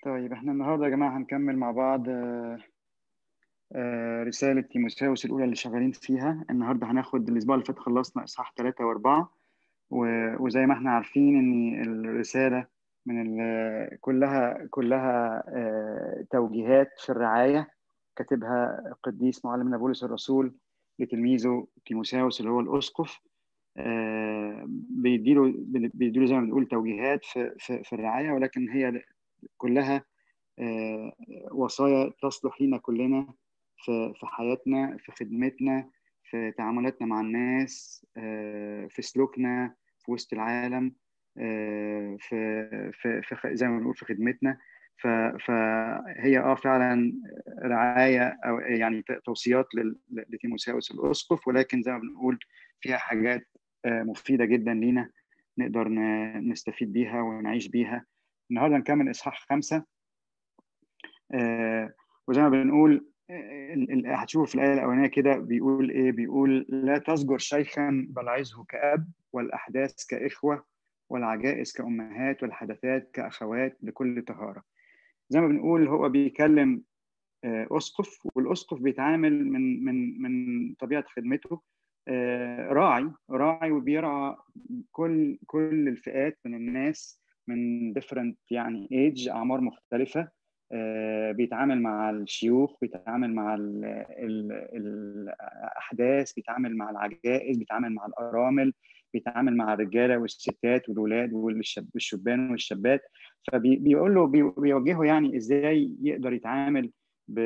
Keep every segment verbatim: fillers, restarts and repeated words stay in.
طيب احنا النهارده يا جماعة هنكمل مع بعض آه، آه، رسالة تيموثاوس الأولى اللي شغالين فيها. النهارده هناخد الأسبوع اللي فات خلصنا إصحاح ثلاثة وأربعة، و- وزي ما احنا عارفين إن الرسالة من ال- كلها كلها آه، توجيهات في الرعاية، كاتبها القديس معلمنا بولس الرسول لتلميذه تيموثاوس اللي هو الأسقف. آه، بيديله بيديله زي ما بنقول توجيهات في في في الرعاية، ولكن هي كلها آه، وصايا تصلح لينا كلنا في في حياتنا، في خدمتنا، في تعاملاتنا مع الناس، آه، في سلوكنا في وسط العالم، آه، في في في خ- زي ما بنقول في خدمتنا. ف- فهي اه فعلا رعاية او يعني ت- توصيات لل- لتيموثاوس الاسقف، ولكن زي ما بنقول فيها حاجات آه، مفيدة جدا لينا نقدر ن- نستفيد بيها ونعيش بيها. النهارده نكمل اصحاح خمسة. آه، وزي ما بنقول آه، ال- ال- هتشوفوا في الآية الأولانية كده بيقول إيه؟ بيقول لا تزجر شيخا بل عظه كأب، والأحداث كإخوة، والعجائز كأمهات، والحدثات كأخوات بكل طهارة. زي ما بنقول هو بيكلم آه، أسقف، والأسقف بيتعامل من من من طبيعة خدمته آه، راعي راعي وبيرعى كل كل الفئات من الناس، من different يعني age أعمار مختلفة. آه، بيتعامل مع الشيوخ، بيتعامل مع ال ال الأحداث، بيتعامل مع العجائز، بيتعامل مع الأرامل، بيتعامل مع الرجالة والستات والولاد والشبان والشابات. فبيقول له بي- بيوجهه يعني ازاي يقدر يتعامل ب...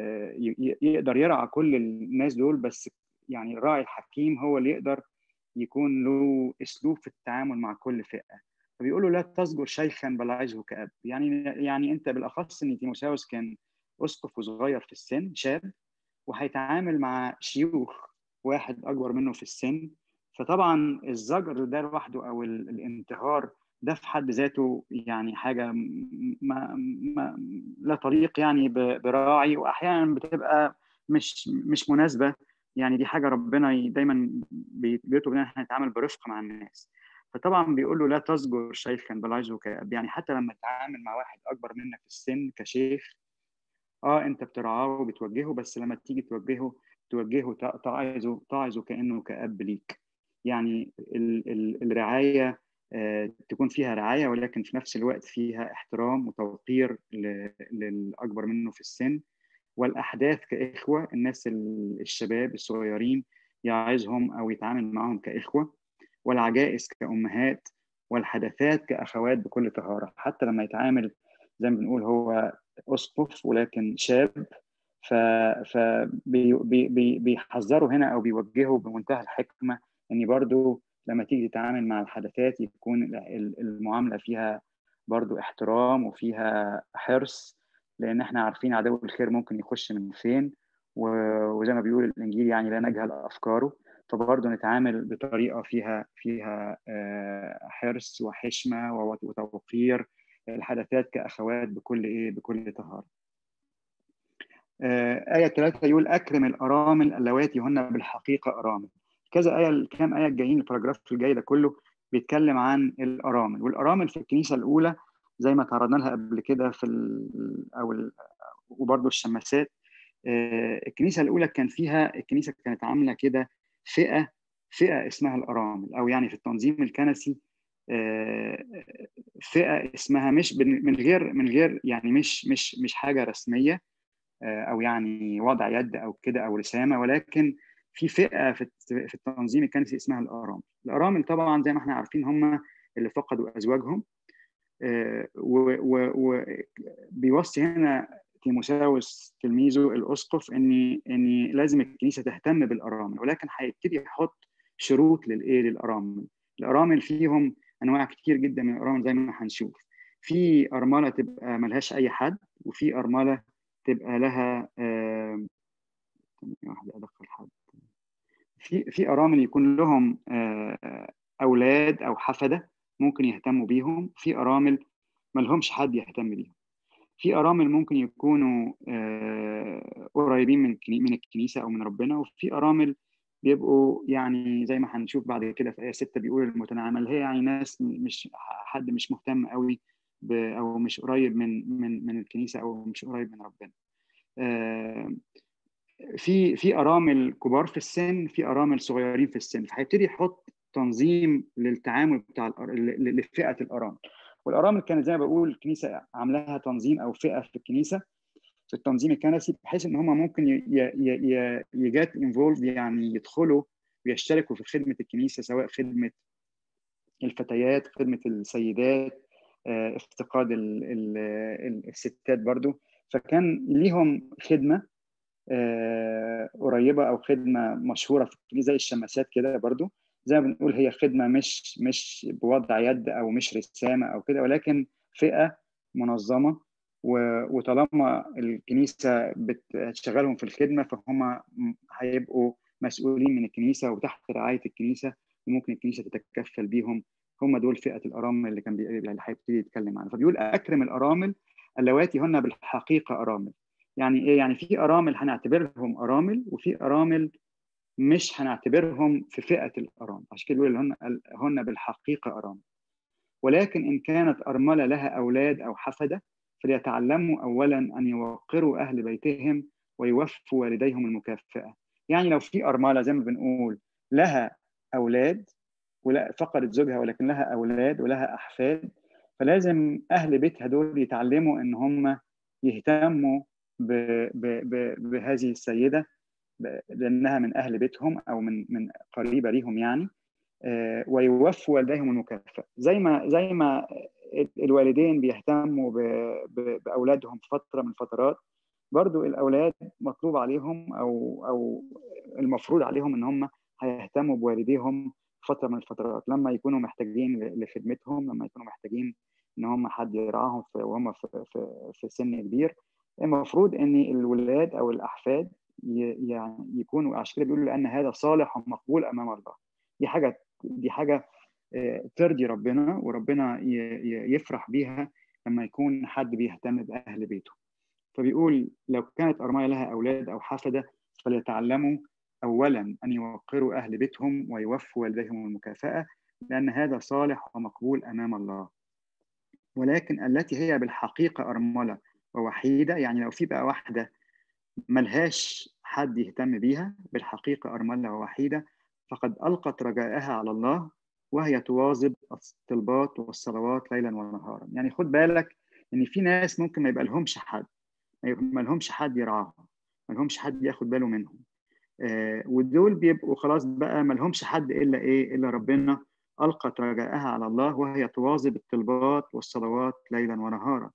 ي- يقدر يرعى كل الناس دول، بس يعني الراعي الحكيم هو اللي يقدر يكون له اسلوب في التعامل مع كل فئه. فبيقول له لا تزجر شيخا بل عظه كأب. يعني يعني انت بالاخص ان تيموثاوس كان اسقف وصغير في السن، شاب، وهيتعامل مع شيوخ، واحد اكبر منه في السن. فطبعا الزجر ده لوحده او ال- الانتهار ده في حد ذاته يعني حاجه ما, ما لا طريق يعني ب- براعي، واحيانا بتبقى مش مش مناسبه. يعني دي حاجه ربنا ي- دايما بي- بيطلب مننا احنا نتعامل برفق مع الناس. فطبعا بيقول له لا تزجر شيخا بل عظه كأب. يعني حتى لما تتعامل مع واحد اكبر منك في السن كشيخ، اه انت بترعاه وبتوجهه، بس لما تيجي توجهه توجهه ت- تعظه تعظه كانه كأب ليك. يعني ال ال الرعايه آه تكون فيها رعايه، ولكن في نفس الوقت فيها احترام وتوقير ل- للاكبر منه في السن. والاحداث كاخوه، الناس ال- الشباب الصغيرين يعظهم او يتعامل معهم كاخوه. والعجائز كامهات، والحدثات كاخوات بكل طهاره. حتى لما يتعامل زي ما بنقول هو اسقف ولكن شاب، ف فبيحذروا هنا او بيوجهوا بمنتهى الحكمه ان برضو لما تيجي تتعامل مع الحدثات يكون ال- المعامله فيها برضو احترام وفيها حرص، لان احنا عارفين عدو الخير ممكن يخش من فين. و- وزي ما بيقول الانجيل يعني لا نجهل افكاره. فبرضه نتعامل بطريقه فيها فيها آه، حرص وحشمه وتوقير الحدثات كاخوات بكل ايه بكل طهاره. آه، آية ثلاثة يقول أكرم الأرامل اللواتي هن بالحقيقة أرامل. كذا آية، الكام آية الجايين، الباراجراف الجاي ده كله بيتكلم عن الأرامل. والأرامل في الكنيسة الأولى زي ما تعرضنا لها قبل كده في ال أو ال وبرضه الشماسات. آه، الكنيسة الأولى كان فيها، الكنيسة كانت عاملة كده فئة فئة اسمها الأرامل، أو يعني في التنظيم الكنسي آه، فئة اسمها مش من غير من غير يعني مش مش مش حاجة رسمية او يعني وضع يد او كده او رسامه، ولكن في فئه في في التنظيم الكنسي اسمها الارامل. الارامل طبعا زي ما احنا عارفين هم اللي فقدوا ازواجهم. وبيوصي هنا تيموثاوس تلميذه الاسقف ان ان لازم الكنيسه تهتم بالارامل، ولكن هيبتدي يحط شروط للايه للارامل. الارامل فيهم انواع كتير جدا من الارامل زي ما هنشوف. في ارمله تبقى ملهاش اي حد، وفي ارمله تبقى لها آه، واحده ادخل حد. في في ارامل يكون لهم آه، اولاد او حفده ممكن يهتموا بيهم. في ارامل ما لهمش حد يهتم بيهم. في ارامل ممكن يكونوا آه، قريبين من من الكنيسه او من ربنا. وفي ارامل بيبقوا يعني زي ما هنشوف بعد كده في ايه ستة بيقول المتنعمه، اللي هي يعني ناس مش حد مش مهتم قوي او مش قريب من من من الكنيسه، او مش قريب من ربنا. في في ارامل كبار في السن، في ارامل صغيرين في السن، فهيبتدي يحط تنظيم للتعامل بتاع لفئه الارامل. والارامل كانت زي ما بقول الكنيسه عاملاها تنظيم او فئه في الكنيسه في التنظيم الكنسي، بحيث ان هم ممكن يجات انفولف، يعني يدخلوا ويشتركوا في خدمه الكنيسه، سواء خدمه الفتيات، خدمه السيدات، افتقاد الستات برضو. فكان ليهم خدمه قريبه او خدمه مشهوره في الكنيسه زي الشماسات كده برضو. زي ما بنقول هي خدمه مش مش بوضع يد او مش رسامه او كده، ولكن فئه منظمه، وطالما الكنيسه بتشغلهم في الخدمه فهم هيبقوا مسؤولين من الكنيسه وتحت رعايه الكنيسه، وممكن الكنيسه تتكفل بيهم. هم دول فئه الارامل اللي كان اللي هيبتدي يتكلم عنها. فبيقول اكرم الارامل اللواتي هن بالحقيقه ارامل. يعني ايه؟ يعني في ارامل هنعتبرهم ارامل، وفي ارامل مش هنعتبرهم في فئه الارامل، عشان كده بيقول هن هن بالحقيقه ارامل. ولكن ان كانت ارمله لها اولاد او حفده فليتعلموا اولا ان يوقروا اهل بيتهم ويوفوا والديهم المكافاه. يعني لو في ارمله زي ما بنقول لها اولاد، ولا فقدت زوجها ولكن لها اولاد ولها احفاد، فلازم اهل بيتها دول يتعلموا ان هم يهتموا ب ب ب بهذه السيده، لانها من اهل بيتهم او من من قريبه ليهم يعني، ويوفوا والديهم المكافاه. زي ما زي ما الوالدين بيهتموا باولادهم في فتره من الفترات، برضو الاولاد مطلوب عليهم او او المفروض عليهم ان هم هيهتموا بوالديهم فتره من الفترات، لما يكونوا محتاجين لخدمتهم، لما يكونوا محتاجين ان هم حد يرعاهم وهم في في في سن كبير. المفروض ان الولاد او الاحفاد يعني يكونوا، عشان كده بيقولوا لان هذا صالح ومقبول امام الله. دي حاجه دي حاجه ترضي ربنا، وربنا يفرح بيها لما يكون حد بيهتم باهل بيته. فبيقول لو كانت ارمله لها اولاد او حفده فليتعلموا اولا ان يوقروا اهل بيتهم ويوفوا والديهم المكافاه، لان هذا صالح ومقبول امام الله. ولكن التي هي بالحقيقه ارمله ووحيده، يعني لو في بقى واحده ملهاش حد يهتم بيها، بالحقيقه ارمله ووحيده، فقد القت رجائها على الله وهي تواظب الطلبات والصلوات ليلا ونهارا. يعني خد بالك ان في ناس ممكن ما يبقى لهمش حد، ما لهمش حد يرعاهم، ما لهمش حد ياخد باله منهم، آه ودول بيبقوا خلاص بقى ما لهمش حد الا ايه؟ الا ربنا. القت رجائها على الله وهي تواظب الطلبات والصلوات ليلا ونهارا.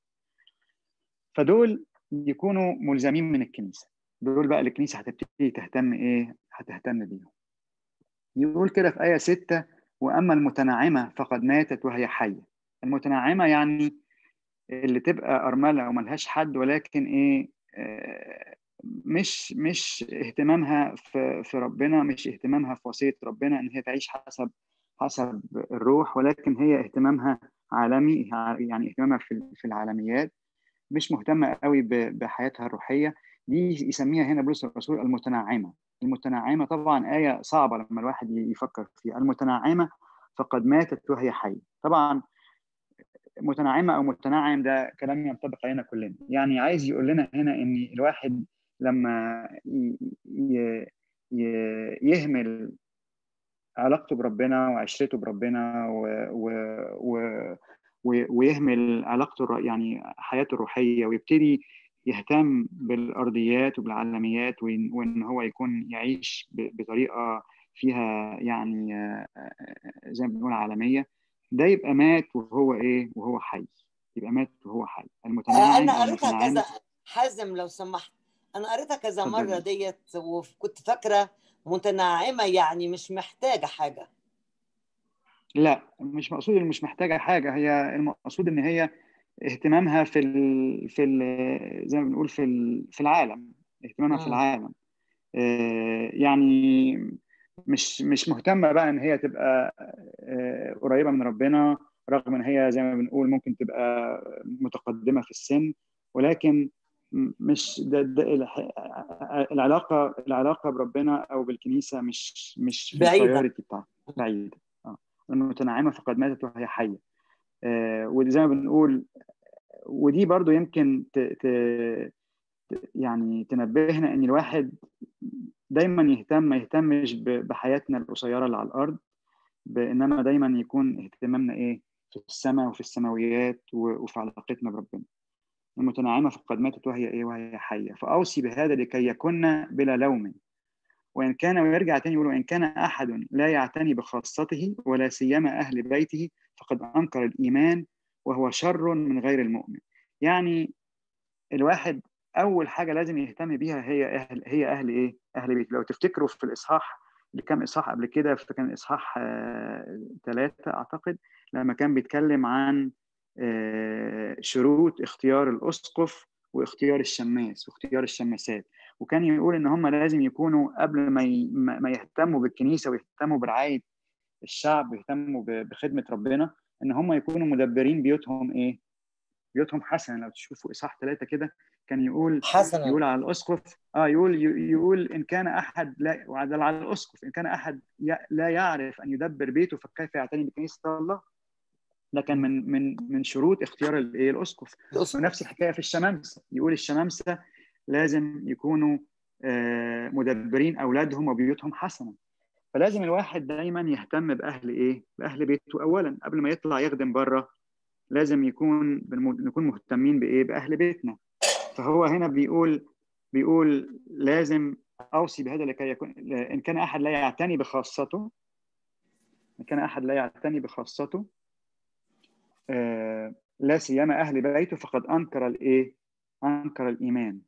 فدول يكونوا ملزمين من الكنيسه، دول بقى الكنيسه هتبتدي تهتم ايه؟ هتهتم بيهم. يقول كده في آية ستة: واما المتنعمه فقد ماتت وهي حيه. المتنعمه يعني اللي تبقى ارمله وملهاش حد، ولكن ايه؟ آه مش مش اهتمامها في في ربنا، مش اهتمامها في وصيه ربنا ان هي تعيش حسب حسب الروح، ولكن هي اهتمامها عالمي، يعني اهتمامها في في العالميات، مش مهتمه قوي بحياتها الروحيه. دي يسميها هنا بولس الرسول المتنعمه. المتنعمه طبعا آية صعبه لما الواحد يفكر فيها. المتنعمه فقد ماتت وهي حيه. طبعا متنعمه او متنعم ده كلام ينطبق علينا كلنا. يعني عايز يقول لنا هنا ان الواحد لما يهمل علاقته بربنا وعشرته بربنا و و و ويهمل علاقته يعني حياته الروحيه، ويبتدي يهتم بالارضيات وبالعالميات، وان هو يكون يعيش بطريقه فيها يعني زي ما بنقول عالميه، ده يبقى مات وهو ايه؟ وهو حي. يبقى مات وهو حي. المتناعم انا او قريتها المتنعمه. كذا. حازم لو سمحت، انا قريتها كذا مره اتفضلي. ديت، وكنت فاكره متنعمه يعني مش محتاجه حاجه. لا، مش مقصود اللي مش محتاجه حاجه، هي المقصود ان هي اهتمامها في ال في ال زي ما بنقول في ال في العالم، اهتمامها في مم. العالم. آه يعني مش مش مهتمه بقى ان هي تبقى آه قريبه من ربنا، رغم ان هي زي ما بنقول ممكن تبقى متقدمه في السن، ولكن مش ده, ده العلاقه العلاقه بربنا او بالكنيسه مش مش في بعيده. البرايورتي بتاعتها، بعيده. اه المتنعمه فقد ماتت وهي حيه. آه وزي ما بنقول، ودي برضو يمكن ت ت يعني تنبهنا ان الواحد دايما يهتم ما يهتمش بحياتنا القصيره اللي على الارض، بانما دايما يكون اهتمامنا ايه؟ في السماء وفي السماويات وفي علاقتنا بربنا. المتنعمه في قد ماتت وهي ايه؟ وهي حيه. فاوصي بهذا لكي يكن بلا لوم. وان كان، ويرجع تاني يقول: وان كان احد لا يعتني بخاصته ولا سيما اهل بيته فقد انكر الايمان وهو شر من غير المؤمن. يعني الواحد اول حاجه لازم يهتم بيها هي اهل هي اهل ايه؟ اهل بيته. لو تفتكروا في الاصحاح اللي كان اصحاح قبل كده، فكان اصحاح ثلاثة اعتقد، لما كان بيتكلم عن آه شروط اختيار الاسقف واختيار الشماس واختيار الشماسات، وكان يقول ان هم لازم يكونوا قبل ما ي... ما يهتموا بالكنيسه ويهتموا برعايه الشعب ويهتموا بخدمه ربنا، ان هم يكونوا مدبرين بيوتهم ايه؟ بيوتهم حسنا. لو تشوفوا اصحاح ثلاثة كده كان يقول حسنا يقول على الاسقف اه يقول يقول ان كان احد لا وعدل على الاسقف ان كان احد لا يعرف ان يدبر بيته فكيف يعتني بكنيسه الله. ده كان من من من شروط اختيار الايه؟ الاسقف. ونفس الحكايه في الشمامسه، يقول الشمامسه لازم يكونوا آه مدبرين اولادهم وبيوتهم حسنا. فلازم الواحد دايما يهتم باهل ايه؟ باهل بيته اولا قبل ما يطلع يخدم بره. لازم يكون نكون مهتمين بايه؟ باهل بيتنا. فهو هنا بيقول بيقول لازم اوصي بهذا لكي يكون ان كان احد لا يعتني بخاصته ان كان احد لا يعتني بخاصته آه لا سيما اهل بيته فقد انكر الايه؟ انكر الايمان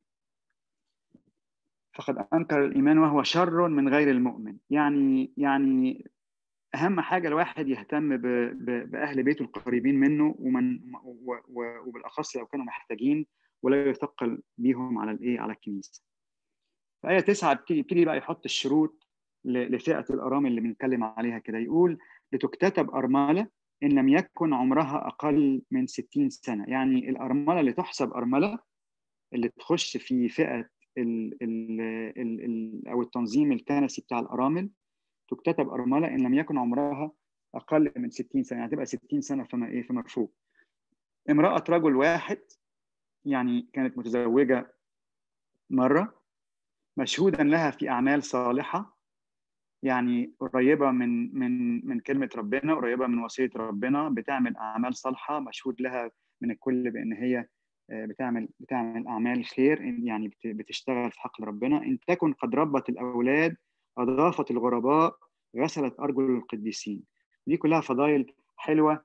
فقد انكر الايمان وهو شر من غير المؤمن. يعني يعني اهم حاجه الواحد يهتم ب... ب... باهل بيته القريبين منه، ومن و... و... وبالاخص لو كانوا محتاجين، ولا يثقل بيهم على الايه؟ على الكنيسه. في آية تسعة بيبتدي بقى يحط الشروط ل... لفئه الارامل اللي بنتكلم عليها كده. يقول: لتكتتب ارمله ان لم يكن عمرها اقل من ستين سنه. يعني الارمله اللي تحسب ارمله، اللي تخش في فئه ال... ال... ال... ال... او التنظيم الكنسي بتاع الارامل، تكتتب أرملة إن لم يكن عمرها أقل من ستين سنة. يعني تبقى ستين سنة فما إيه؟ فما فوق. امرأة رجل واحد، يعني كانت متزوجة مرة، مشهودا لها في أعمال صالحة، يعني قريبة من من من كلمة ربنا، قريبة من وصية ربنا، بتعمل أعمال صالحة، مشهود لها من الكل بأن هي بتعمل بتعمل أعمال خير، يعني بتشتغل في حق ربنا. إن تكن قد ربت الأولاد، أضافت الغرباء، غسلت أرجل القديسين. دي كلها فضائل حلوة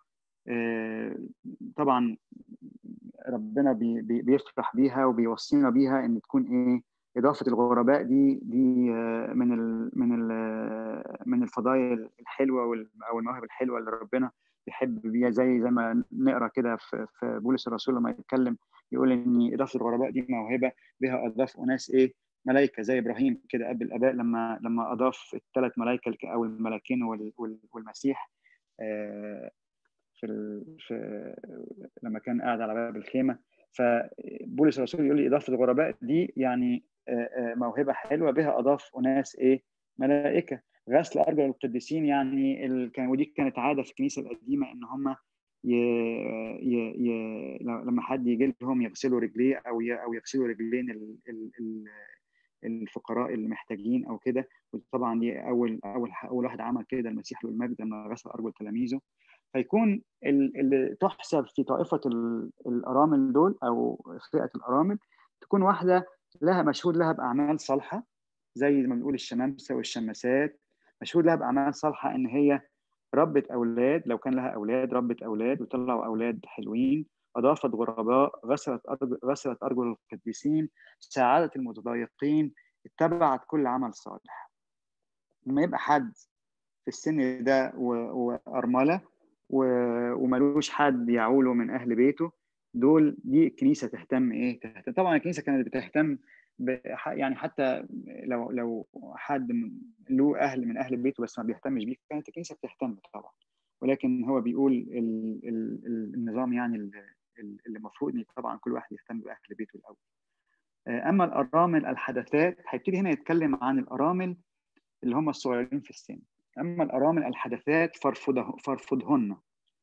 طبعا ربنا بي بي بيفرح بيها وبيوصينا بيها، ان تكون ايه؟ اضافه الغرباء دي دي من ال من ال من الفضائل الحلوه او المواهب الحلوه اللي ربنا بيحب بيها، زي زي ما نقرا كده في في بولس الرسول لما يتكلم يقول ان اضافه الغرباء دي موهبه بها اضاف اناس ايه؟ ملائكه، زي ابراهيم كده اب الاباء لما لما اضاف الثلاث ملائكه او الملاكين والمسيح في, في لما كان قاعد على باب الخيمه. فبولس الرسول يقول لي اضافه الغرباء دي يعني موهبه حلوه بها اضاف اناس ايه؟ ملائكه. غسل ارجل القديسين، يعني ال... كان ودي كانت عاده في الكنيسه القديمه ان هم ي... ي... ي... لما حد يجي لهم يغسلوا رجليه او ي... او يغسلوا رجلين ال... ال... ال... الفقراء اللي محتاجين او كده. وطبعا دي اول اول اول واحد عمل كده المسيح له المجد لما غسل ارجل تلاميذه. فيكون اللي تحسب في طائفه الارامل دول او فئه الارامل تكون واحده لها مشهود لها باعمال صالحه، زي ما بنقول الشمامسه والشماسات، مشهود لها باعمال صالحه ان هي ربت اولاد، لو كان لها اولاد ربت اولاد وطلعوا اولاد حلوين، اضافت غرباء، غسلت أرجل غسلت ارجل القديسين، ساعدت المتضايقين، اتبعت كل عمل صالح. لما يبقى حد في السن ده وارمله وملوش حد يعوله من اهل بيته، دول دي الكنيسه تهتم ايه؟ تهتم. طبعا الكنيسه كانت بتهتم يعني حتى لو لو حد له اهل من اهل بيته بس ما بيهتمش بيه، كانت الكنيسه بتهتم طبعا. ولكن هو بيقول ال ال ال النظام يعني اللي المفروض طبعا كل واحد يهتم باهل بيته الاول. اما الارامل الحدثات، هيبتدي هنا يتكلم عن الارامل اللي هم الصغيرين في السن. اما الارامل الحدثات فارفضه فارفضهن.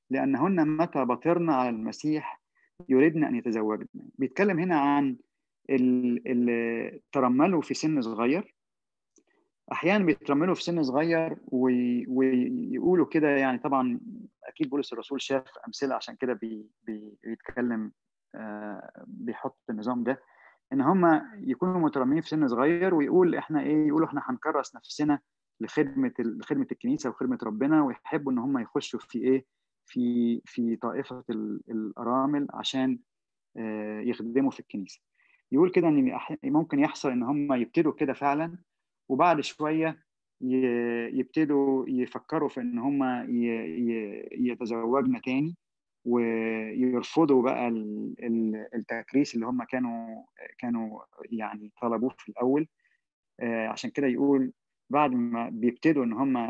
لأنهن متى بطرن على المسيح يريدن أن يتزوجن. بيتكلم هنا عن اللي ترملوا في سن صغير. أحيانا بيترملوا في سن صغير ويقولوا كده، يعني طبعا أكيد بولس الرسول شاف أمثلة عشان كده بي بيتكلم، بيحط النظام ده، إن هم يكونوا مترملين في سن صغير ويقول إحنا إيه، يقولوا إحنا هنكرس نفسنا لخدمة لخدمة الكنيسة وخدمة ربنا، ويحبوا إن هم يخشوا في إيه، في في طائفة الأرامل عشان يخدموا في الكنيسة. يقول كده إن ممكن يحصل إن هم يبتدوا كده فعلا، وبعد شوية يبتدوا يفكروا في إن هم يتزوجن تاني، ويرفضوا بقى التكريس اللي هم كانوا كانوا يعني طلبوه في الأول. عشان كده يقول بعد ما بيبتدوا إن هم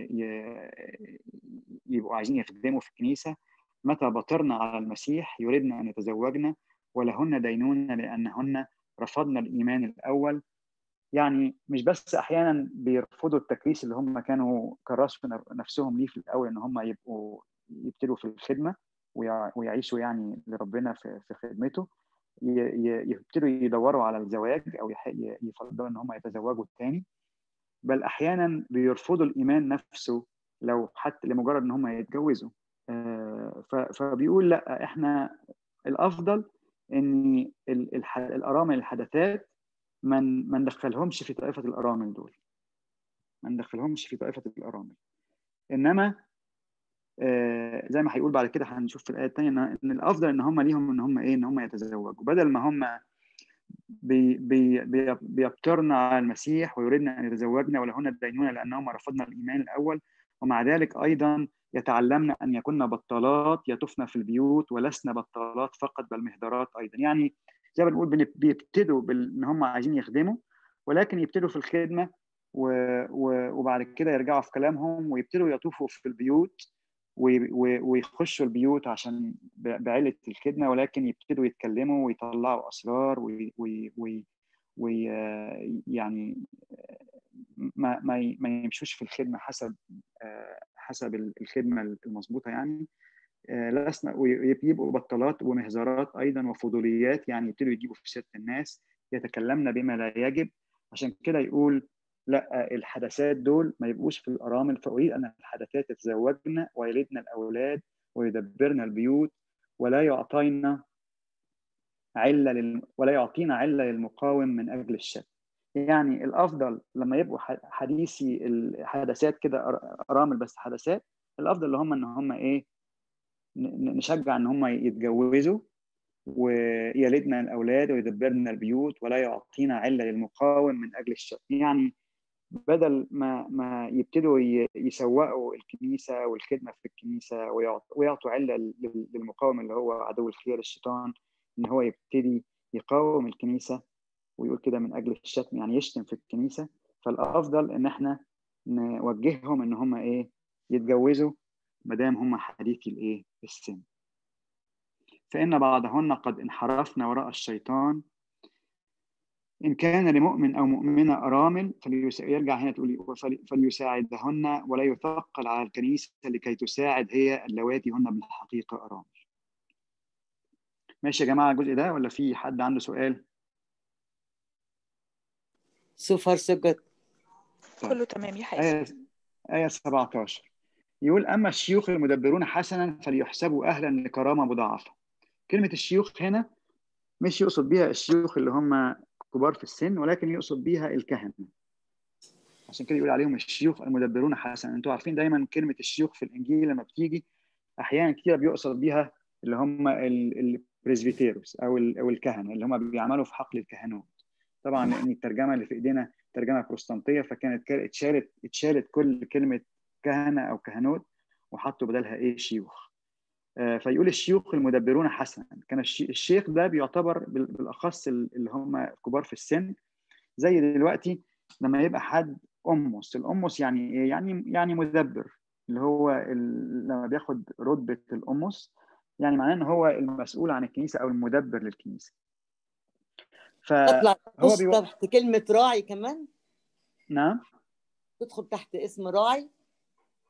يبقوا عايزين يخدموا في الكنيسة، متى بطرن على المسيح يريدن أن يتزوجن ولهن دينون لأنهن رفضن الإيمان الأول. يعني مش بس أحيانا بيرفضوا التكريس اللي هم كانوا كرسوا نفسهم ليه في الأول، إن هم يبقوا يبتدوا في الخدمة ويعيشوا يعني لربنا في خدمته، يبتدوا يدوروا على الزواج أو يفضلوا إن هم يتزوجوا تاني، بل أحيانا بيرفضوا الإيمان نفسه لو حتى لمجرد إن هم يتجوزوا. فبيقول لا، إحنا الأفضل إن الأرامل الحدثات من ما ندخلهمش في طائفة الأرامل دول، ما ندخلهمش في طائفة الأرامل، إنما آه زي ما هيقول بعد كده هنشوف في الآية الثانية إن الأفضل إن هم ليهم إن هم إيه، إن هم يتزوجوا بدل ما هم بي بي بي بيبترن على المسيح ويريدن أن يتزوجن ولهن الدينون لأنهم رفضن الإيمان الأول، ومع ذلك أيضا يتعلمن أن يكون بطالات يطفن في البيوت ولسن بطالات فقط بل مهدرات أيضا. يعني زي ما بنقول بيبتدوا بان هم عايزين يخدموا، ولكن يبتدوا في الخدمه وبعد كده يرجعوا في كلامهم ويبتدوا يطوفوا في البيوت ويخشوا البيوت عشان بعلة الخدمه، ولكن يبتدوا يتكلموا ويطلعوا اسرار ويعني ما ما ما يمشوش في الخدمه حسب حسب الخدمه المظبوطه يعني. لسنا ويبقوا بطلات ومهزرات ايضا وفضوليات، يعني يبتدوا يجيبوا في سيره الناس، يتكلمن بما لا يجب. عشان كده يقول لا، الحدثات دول ما يبقوش في الارامل، فاريد ان الحدثات يتزوجن ويلدن الاولاد ويدبرن البيوت ولا يعطينا عله لل... ولا يعطينا عله للمقاوم من اجل الشك. يعني الافضل لما يبقوا حديثي الحدثات كده ارامل بس حدثات، الافضل اللي هم ان هم ايه، نشجع ان هم يتجوزوا ويلدنا الاولاد ويدبرنا البيوت ولا يعطينا عله للمقاوم من اجل الشر. يعني بدل ما ما يبتدوا يسوقوا الكنيسه والخدمه في الكنيسه ويعطوا عله للمقاوم اللي هو عدو الخير الشيطان، ان هو يبتدي يقاوم الكنيسه ويقول كده من اجل الشتم، يعني يشتم في الكنيسه. فالافضل ان احنا نوجههم ان هم ايه، يتجوزوا ما دام هم حديثي الايه السن. فإن بعضهن قد انحرفن وراء الشيطان، إن كان لمؤمن أو مؤمنة أرامل فليرجع هنا تقول فليساعدهن ولا يثقل على الكنيسة لكي تساعد هي اللواتي هن بالحقيقة أرامل. ماشي يا جماعة الجزء ده، ولا في حد عنده سؤال؟ سوفر سجد كله تمام يا حازم. آية آية سبعة عشر يقول أما الشيوخ المدبرون حسنا فليحسبوا أهلا لكرامة مضاعفة. كلمة الشيوخ هنا مش يقصد بيها الشيوخ اللي هم كبار في السن، ولكن يقصد بيها الكهنة. عشان كده يقول عليهم الشيوخ المدبرون حسنا. انتوا عارفين دايما كلمة الشيوخ في الإنجيل لما بتيجي أحيانا كتير بيقصد بيها اللي هم البريزبيتيروس أو أو الكهنة اللي هم بيعملوا في حقل الكهنوت. طبعا لأن الترجمة اللي في إيدينا ترجمة بروتستانتية، فكانت اتشالت اتشالت كل كلمة كهنة أو كهنوت وحطوا بدلها إيه، شيوخ. فيقول الشيوخ المدبرون حسنا. كان الشيخ ده بيعتبر بالاخص اللي هم كبار في السن، زي دلوقتي لما يبقى حد امس. الامس يعني ايه؟ يعني يعني مدبر، اللي هو لما بياخد رتبه الامس يعني معناه ان هو المسؤول عن الكنيسه او المدبر للكنيسه. تطلع فهو تخش تحت كلمه راعي كمان. نعم، تدخل تحت اسم راعي.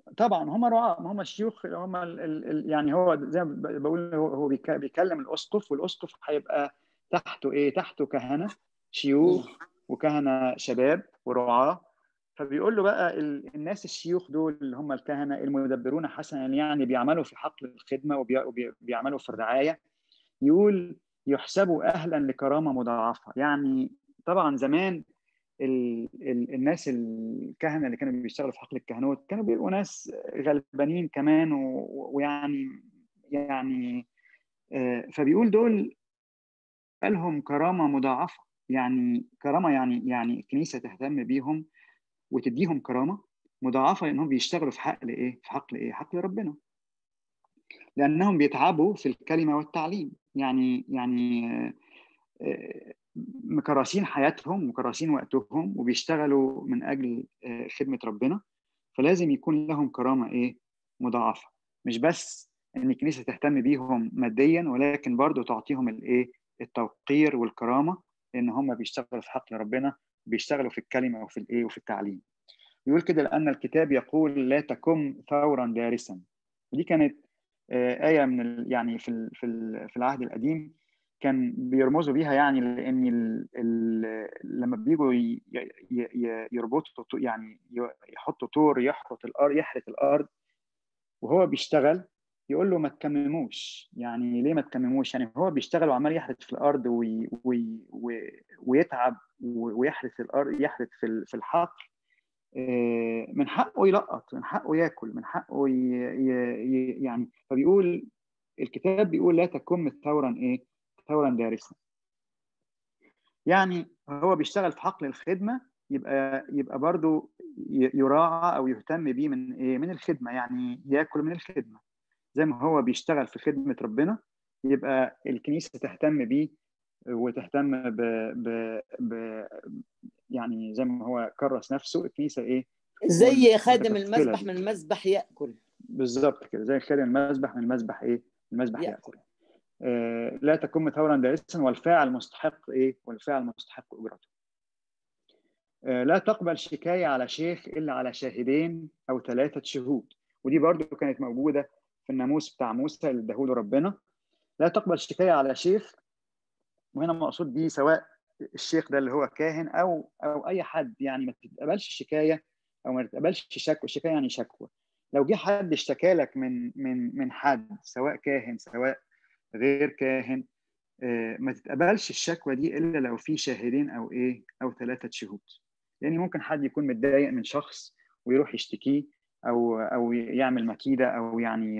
طبعا هم رعاة، هم الشيوخ، هم ال ال يعني هو زي ما بقول هو هو بيكلم الاسقف، والاسقف هيبقى تحته ايه؟ تحته كهنه شيوخ وكهنه شباب ورعاة. فبيقول له بقى الناس الشيوخ دول اللي هم الكهنه المدبرون حسنا، يعني بيعملوا في حقل الخدمه وبيعملوا في الرعايه، يقول يحسبوا اهلا لكرامه مضاعفه. يعني طبعا زمان ال ال الناس الكهنه اللي كانوا بيشتغلوا في حقل الكهنوت كانوا بيبقوا ناس غلبانين كمان، ويعني يعني آه فبيقول دول لهم كرامه مضاعفه. يعني كرامه يعني يعني الكنيسه تهتم بيهم وتديهم كرامه مضاعفه، لانهم بيشتغلوا في حقل ايه؟ في حقل ايه؟ حقل ربنا، لانهم بيتعبوا في الكلمه والتعليم. يعني يعني آه مكرسين حياتهم، مكرسين وقتهم، وبيشتغلوا من اجل خدمه ربنا. فلازم يكون لهم كرامه ايه؟ مضاعفه. مش بس ان الكنيسه تهتم بيهم ماديا، ولكن برضو تعطيهم الايه؟ التوقير والكرامه، لان هم بيشتغلوا في حقل ربنا، بيشتغلوا في الكلمه وفي الايه؟ وفي التعليم. يقول كده لان الكتاب يقول لا تكن ثورا دارسا. ودي كانت آية من يعني في في في العهد القديم كان بيرمزوا بيها، يعني لان ال ال لما بيجوا يربطوا يعني يحطوا طور يحرث الارض يحرث الارض وهو بيشتغل، يقول له ما تكمموش. يعني ليه ما تكمموش؟ يعني هو بيشتغل وعمال يحرث في الارض وي وي ويتعب ويحرث الارض، يحرث في في الحقل. من حقه يلقط، من حقه ياكل، من حقه ي... ي... يعني فبيقول الكتاب بيقول لا تكن ثورا ايه؟ ثورا دارسا. يعني هو بيشتغل في حقل الخدمه، يبقى يبقى برضه يراعى او يهتم بيه من ايه؟ من الخدمه، يعني ياكل من الخدمه. زي ما هو بيشتغل في خدمه ربنا، يبقى الكنيسه تهتم بيه وتهتم ب... ب... ب... يعني زي ما هو كرس نفسه، الكنيسه ايه؟ زي خادم المسبح من المسبح ياكل. بالظبط كده، زي خادم المسبح من المسبح ايه؟ المسبح ياكل, يأكل. آه لا تكن ثورا دارسا والفاعل مستحق ايه؟ والفاعل مستحق اجرته. آه لا تقبل شكايه على شيخ الا على شاهدين او ثلاثه شهود. ودي برضو كانت موجوده في الناموس بتاع موسى اللي اداهوله ربنا. لا تقبل شكايه على شيخ، وهنا مقصود بيه سواء الشيخ ده اللي هو كاهن او او اي حد. يعني ما تتقبلش شكايه او ما تتقبلش شكوى. شكايه يعني شكوى. لو جه حد اشتكى لك من من من حد، سواء كاهن سواء غير كاهن، ما تتقبلش الشكوى دي الا لو في شاهدين او ايه؟ او ثلاثه شهود. لان يعني ممكن حد يكون متضايق من شخص ويروح يشتكيه او او يعمل مكيده او يعني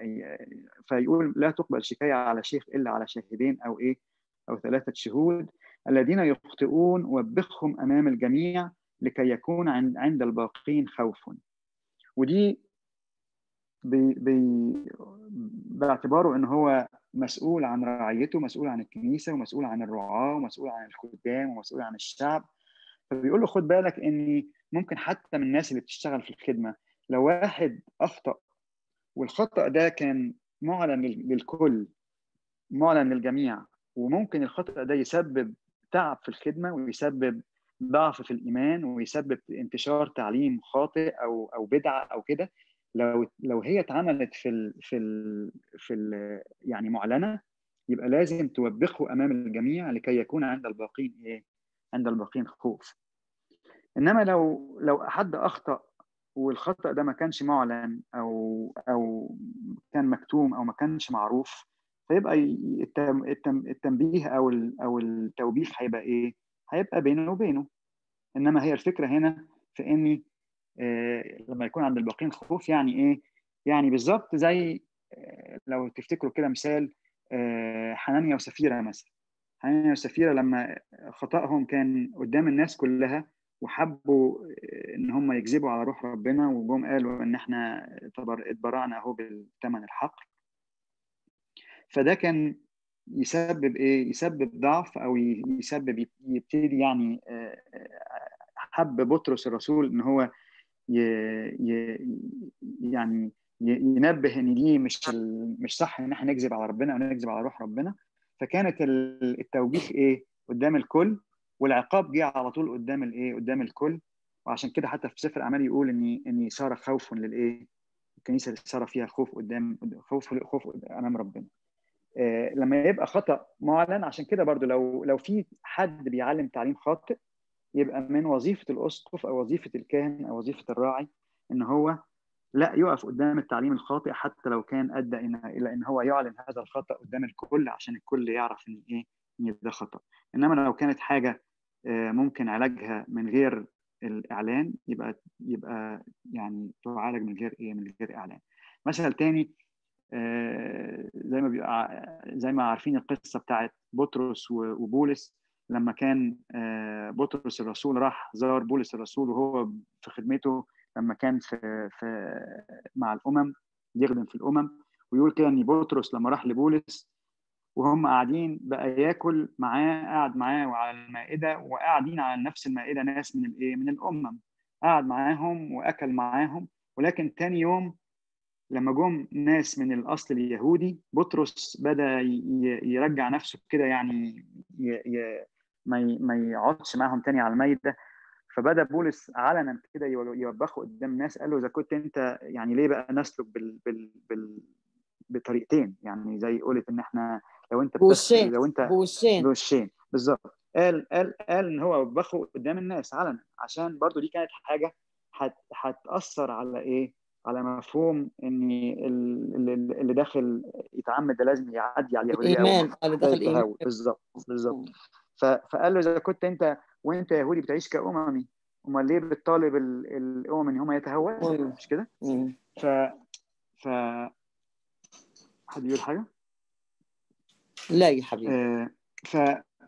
فيقول لا تقبل شكايه على شيخ الا على شاهدين او ايه؟ او ثلاثه شهود الذين يخطئون وبخهم امام الجميع لكي يكون عند الباقين خوف. ودي بي بي باعتباره ان هو مسؤول عن رعيته، مسؤول عن الكنيسه، ومسؤول عن الرعاه، ومسؤول عن الخدام، ومسؤول عن الشعب. فبيقول له خد بالك ان ممكن حتى من الناس اللي بتشتغل في الخدمه لو واحد اخطا، والخطا ده كان معلن للكل، معلن للجميع، وممكن الخطا ده يسبب تعب في الخدمه ويسبب ضعف في الايمان ويسبب انتشار تعليم خاطئ او او بدعه او كده. لو لو هي اتعملت في ال في ال في ال يعني معلنه، يبقى لازم توبخه امام الجميع لكي يكون عند الباقين ايه؟ عند الباقين خوف. انما لو لو حد اخطا والخطا ده ما كانش معلن او او كان مكتوم او ما كانش معروف، فيبقى التنبيه او او التوبيخ هيبقى ايه؟ هيبقى بينه وبينه. انما هي الفكره هنا في اني آه لما يكون عند الباقين خوف يعني ايه؟ يعني بالظبط زي آه لو تفتكروا كده مثال آه حنانيا وسفيرة مثلا. حنانيا وسفيرة لما خطأهم كان قدام الناس كلها وحبوا ان هم يكذبوا على روح ربنا، وجم قالوا ان احنا اتبرعنا اهو بالثمن الحق، فده كان يسبب ايه؟ يسبب ضعف او يسبب يبتدي يعني حب بطرس الرسول ان هو ي ي يعني ينبه ان دي مش مش صح ان احنا نكذب على ربنا او نكذب على روح ربنا. فكانت التوبيخ ايه؟ قدام الكل، والعقاب جه على طول قدام الايه؟ قدام الكل. وعشان كده حتى في سفر الاعمال يقول ان ان صار خوف للايه؟ الكنيسه اللي صار فيها خوف قدام خوف خوف امام ربنا. آه لما يبقى خطا معلن، عشان كده برضو لو لو في حد بيعلم تعليم خاطئ، يبقى من وظيفه الاسقف او وظيفه الكاهن او وظيفه الراعي ان هو لا يقف قدام التعليم الخاطئ، حتى لو كان ادى الى ان هو يعلن هذا الخطا قدام الكل عشان الكل يعرف ان ايه ان ده خطا. انما لو كانت حاجه ممكن علاجها من غير الاعلان، يبقى يبقى يعني تعالج من غير ايه من غير اعلان. مثل تاني، زي ما بيبقى زي ما عارفين القصه بتاعت بطرس وبولس، لما كان بطرس الرسول راح زار بولس الرسول وهو في خدمته، لما كان في في مع الامم يخدم في الامم، ويقول كده ان بطرس لما راح لبولس وهم قاعدين بقى ياكل معاه، قاعد معاه وعلى المائده، وقاعدين على نفس المائده ناس من الايه من الامم، قاعد معاهم واكل معاهم. ولكن تاني يوم لما جم ناس من الاصل اليهودي، بطرس بدا يرجع نفسه كده، يعني ي... ي... ما ما يقعدش معاهم تاني على المائده. فبدا بولس علنا كده يوبخه قدام الناس، قال له اذا كنت انت يعني ليه بقى نسلك بال بال بال بطريقتين، يعني زي قلت ان احنا لو انت بوشين لو انت بوشين بوشين بالظبط. قال قال قال ان هو وبخه قدام الناس علنا، عشان برضو دي كانت حاجه هتاثر على ايه على مفهوم ان اللي داخل يتعمد ده لازم يعدي على اليهوديه الايمان اللي داخل الايمان بالظبط بالظبط. فقال له اذا كنت انت وانت يهودي بتعيش كأممي، امال ليه بتطالب الامم ان هم يتهودوا؟ مش كده؟ ف ف حد يقول حاجه؟ لا يا حبيبي. آه ف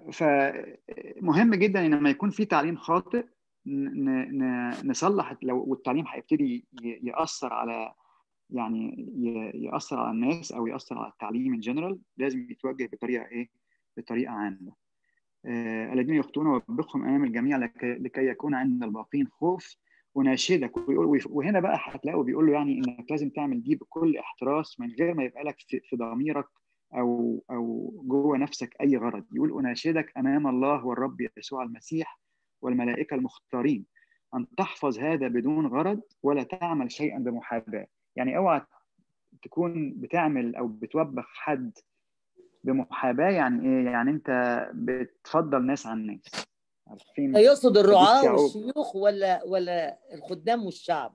فمهم جدا ان لما يكون في تعليم خاطئ ن... ن... نصلح. لو والتعليم هيبتدي ياثر على يعني ياثر على الناس او ياثر على التعليم ان جنرال، لازم يتوجه بطريقه ايه بطريقه عامه. آه الذين يخطئون وبخهم امام الجميع لكي, لكي يكون عند الباقين خوف وناشدك. وهنا بقى هتلاقوا بيقول له يعني انك لازم تعمل دي بكل احتراس، من غير ما يبقى لك في, في ضميرك او او جوه نفسك اي غرض. يقول اناشدك امام الله والرب يسوع المسيح والملائكه المختارين ان تحفظ هذا بدون غرض ولا تعمل شيئا بمحاباه. يعني اوعى تكون بتعمل او بتوبخ حد بمحاباه. يعني ايه؟ يعني انت بتفضل ناس عن ناس. عارفين يقصد الرعاة والشيوخ ولا ولا الخدام والشعب؟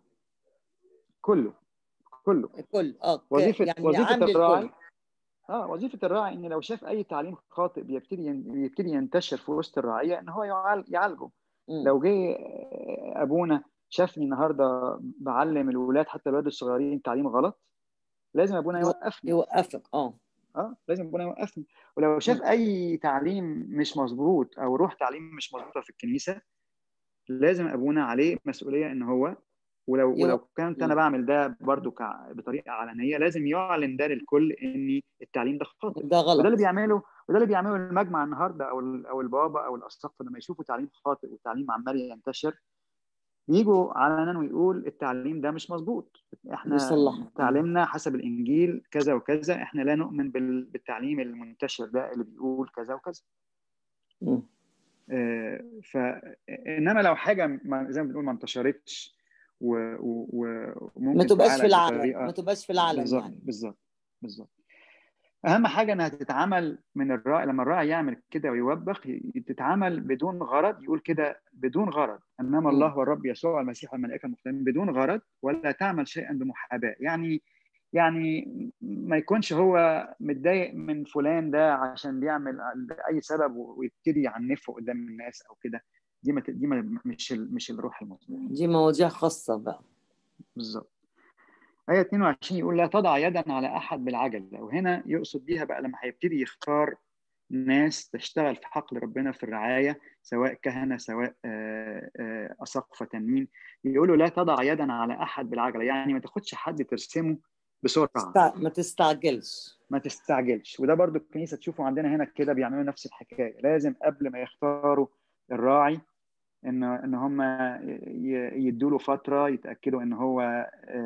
كله كله كل اه وظيفه يعني وظيفه عامل الراعي. الكل. اه وظيفه الراعي ان لو شاف اي تعليم خاطئ بيبتدي بيبتدي ينتشر في وسط الرعيه ان هو يعالجه. م. لو جه ابونا شافني النهارده بعلم الولاد حتى الولاد الصغيرين تعليم غلط، لازم ابونا يوقفني. يوقفك اه اه لازم ابونا يوقفني. ولو شاف م. اي تعليم مش مظبوط او روح تعليم مش مظبوطه في الكنيسه، لازم ابونا عليه مسؤوليه ان هو ولو يو... ولو كنت انا بعمل ده برضو كع... بطريقه علنيه، لازم يعلن ده للكل ان التعليم ده خاطئ. ده غلط. وده اللي بيعمله وده اللي بيعمله المجمع النهارده او ال... او البابا او الاساقفه، لما يشوفوا تعليم خاطئ والتعليم عمال ينتشر، يجوا علنا ويقول التعليم ده مش مظبوط، احنا يصلح. تعليمنا حسب الانجيل كذا وكذا، احنا لا نؤمن بال... بالتعليم المنتشر ده اللي بيقول كذا وكذا. م. آه ف انما لو حاجه ما زي ما بنقول ما انتشرتش وممكن ما تبقاش في العالم بطريقه ما تبقاش في العالم بالزبط. يعني بالظبط بالظبط. اهم حاجه انها تتعمل من الراعي. لما الراعي يعمل كده ويوبخ، تتعمل بدون غرض. يقول كده بدون غرض امام الله والرب يسوع المسيح والملائكه المختارين، بدون غرض ولا تعمل شيئا بمحاباه. يعني يعني ما يكونش هو متضايق من فلان ده عشان بيعمل اي سبب ويبتدي يعنفه قدام الناس او كده. دي ما دي ما مش ال... مش الروح المظبوط. دي مواضيع خاصه بقى. بالظبط. آية اثنين وعشرين يقول لا تضع يدا على أحد بالعجل. وهنا يقصد بيها بقى لما هيبتدي يختار ناس تشتغل في حقل ربنا في الرعاية، سواء كهنة سواء أساقفة تانيين، يقولوا لا تضع يدا على أحد بالعجلة. يعني ما تاخدش حد ترسمه بسرعة، ما تستعجلش ما تستعجلش. وده برضو الكنيسة تشوفوا عندنا هنا كده بيعملوا نفس الحكاية. لازم قبل ما يختاروا الراعي ان ان هم يدوا له فتره يتاكدوا ان هو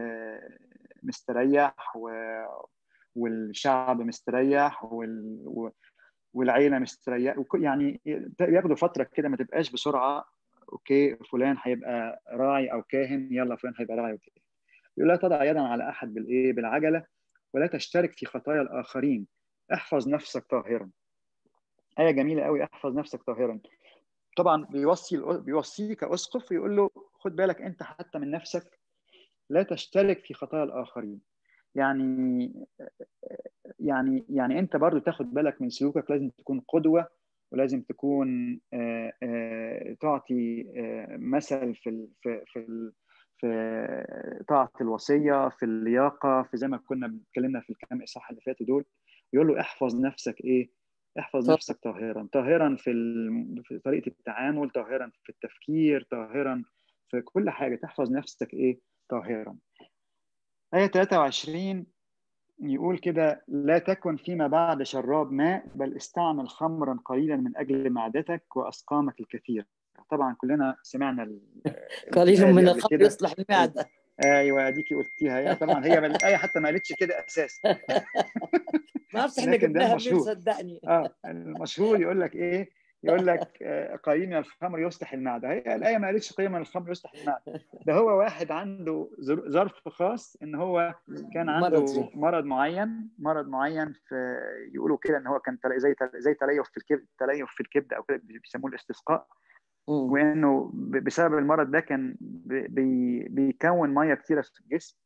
مستريح والشعب مستريح والعيله مستريح، يعني ياخدوا فتره كده، ما تبقاش بسرعه اوكي فلان هيبقى راعي او كاهن، يلا فلان هيبقى راعي وكده. يقول لا تضع يدا على احد بالايه بالعجله ولا تشترك في خطايا الاخرين، احفظ نفسك طاهرا. آية جميلة قوي، احفظ نفسك طاهرا. طبعا بيوصي بيوصيه كأسقف يقول له خد بالك انت حتى من نفسك، لا تشترك في خطايا الآخرين. يعني يعني يعني انت برضو تاخد بالك من سلوكك، لازم تكون قدوة، ولازم تكون آآ آآ تعطي مثل في في في في طاعة الوصية، في اللياقة، في زي ما كنا بنتكلمنا في الكام إصحاح اللي فاتوا دول. يقول له احفظ نفسك ايه؟ احفظ نفسك طاهرا، طاهرا في, في طريقة التعامل، طاهرا في التفكير، طاهرا في كل حاجة، تحفظ نفسك ايه؟ طاهرا. آية ثلاثة وعشرين يقول كده لا تكن فيما بعد شراب ماء، بل استعمل خمرا قليلا من أجل معدتك وأسقامك الكثيرة. طبعا كلنا سمعنا قليل من الخمر يصلح المعدة. ايوه اديكي قلتيها يا طبعا، هي الآية حتى ما قالتش كده اساسا. ما اعرفش احنا جبناها منين صدقني. اه المشهور يقول لك ايه؟ يقول لك قليل من الخمر يصلح المعده. هي الآية ما قالتش قليل من الخمر يصلح المعده، ده هو واحد عنده ظرف خاص ان هو كان عنده مرض, مرض معين مرض معين في يقولوا كده ان هو كان زي زي تليف في الكبد، تليف في الكبد او كده بيسموه الاستسقاء. وانه بسبب المرض ده كان بي بيكون ميه كتيره في الجسم،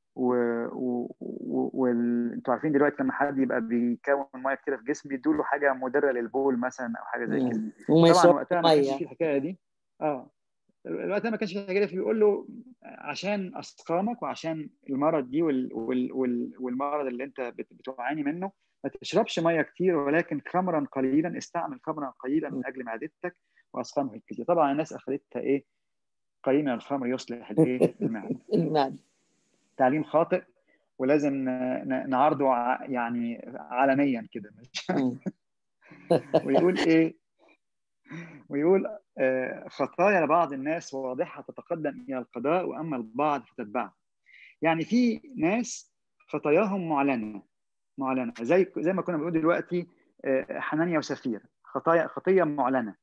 وانتوا عارفين دلوقتي لما حد يبقى بيكون ميه كتيره في الجسم بيدوا له حاجه مدره للبول مثلا او حاجه زي كده. طبعا وقتها ما كانش في الحكايه دي. اه الوقت ما كانش في الحكايه دي، بيقول له عشان اسقامك وعشان المرض دي وال وال وال والمرض اللي انت بتعاني منه ما تشربش ميه كتير، ولكن خمرا قليلا، استعمل خمرا قليلا من اجل معدتك واسقامك الكثير. طبعا الناس اخذتها ايه؟ قليل من الخمر يصلح الايه؟ المعده. المعده. تعليم خاطئ، ولازم نعرضه يعني علنيا كده. ويقول ايه؟ ويقول خطايا بعض الناس واضحة تتقدم إلى القضاء، وأما البعض فتتبعه. يعني في ناس خطاياهم معلنة معلنة زي زي ما كنا بنقول دلوقتي حنانيا وسفير، خطايا خطية معلنة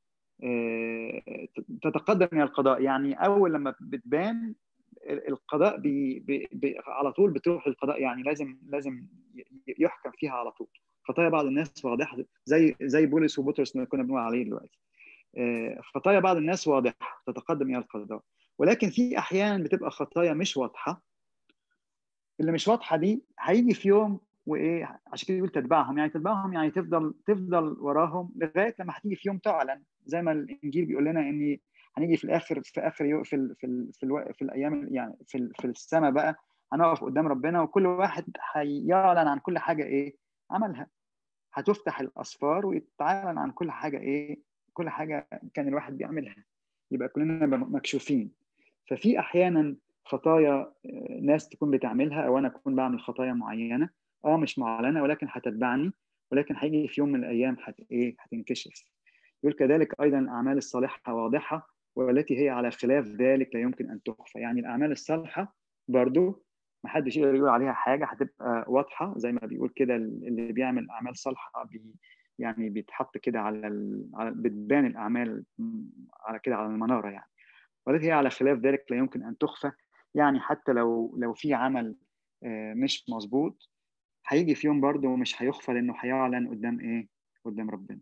تتقدم إلى القضاء. يعني أول لما بتبان القضاء بي بي بي على طول بتروح للقضاء، يعني لازم لازم يحكم فيها على طول. خطايا بعض الناس واضحة زي زي بولس وبطرس اللي كنا بنقول عليه دلوقتي. خطايا بعض الناس واضحة تتقدم إلى القضاء، ولكن في أحيانا بتبقى خطايا مش واضحة. اللي مش واضحة دي هيجي في يوم وإيه، عشان كده يقول تتبعهم، يعني تتبعهم يعني تفضل تفضل وراهم لغاية لما هتيجي في يوم تعلن، زي ما الإنجيل بيقول لنا إن هنيجي في الآخر في آخر يوم في ال في ال في, ال في الأيام، يعني في في السماء بقى هنقف قدام ربنا، وكل واحد هيعلن عن كل حاجة إيه عملها. هتفتح الأسفار ويتعلن عن كل حاجة إيه، كل حاجة كان الواحد بيعملها، يبقى كلنا مكشوفين. ففي أحيانا خطايا ناس تكون بتعملها أو أنا أكون بعمل خطايا معينة آه مش معلنة ولكن هتتبعني، ولكن هيجي في يوم من الأيام هت إيه هتنكشف. يقول كذلك أيضا الأعمال الصالحة واضحة، والتي هي على خلاف ذلك لا يمكن أن تخفى. يعني الأعمال الصالحة برضو ما حدش يقدر يقول عليها حاجة، هتبقى واضحة زي ما بيقول كده اللي بيعمل أعمال صالحة بي يعني بيتحط كده على ال... على بتبان الأعمال على كده على المنارة يعني. والتي هي على خلاف ذلك لا يمكن أن تخفى. يعني حتى لو لو في عمل مش مظبوط هيجي في يوم برضه ومش هيخفى، لأنه هيعلن قدام إيه؟ قدام ربنا.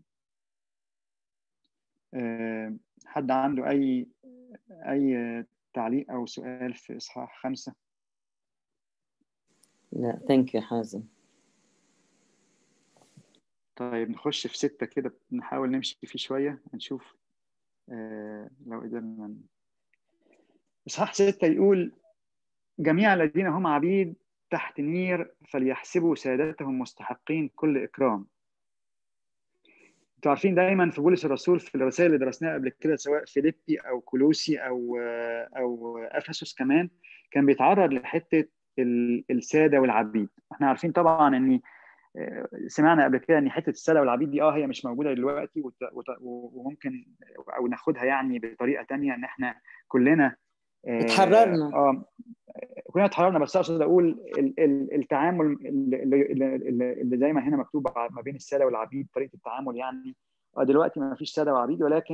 حد عنده أي أي تعليق أو سؤال في إصحاح خمسة؟ لا ثانك يو حازم. طيب نخش في ستة كده، نحاول نمشي فيه شوية نشوف لو قدرنا. إصحاح ستة يقول جميع الذين هم عبيد تحت نير فليحسبوا سادتهم مستحقين كل إكرام. انتوا عارفين دايما في بولس الرسول في الرسائل اللي درسناها قبل كده سواء فيليبي او كولوسي او او افسس كمان كان بيتعرض لحته الساده والعبيد. احنا عارفين طبعا ان سمعنا قبل كده ان حته الساده والعبيد دي اه هي مش موجوده دلوقتي، وممكن او ناخدها يعني بطريقه ثانيه ان احنا كلنا اتحررنا اه كلنا اتحررنا. بس اقصد اقول التعامل اللي, اللي زي ما هنا مكتوب ما بين الساده والعبيد، طريقه التعامل يعني دلوقتي ما فيش ساده وعبيد، ولكن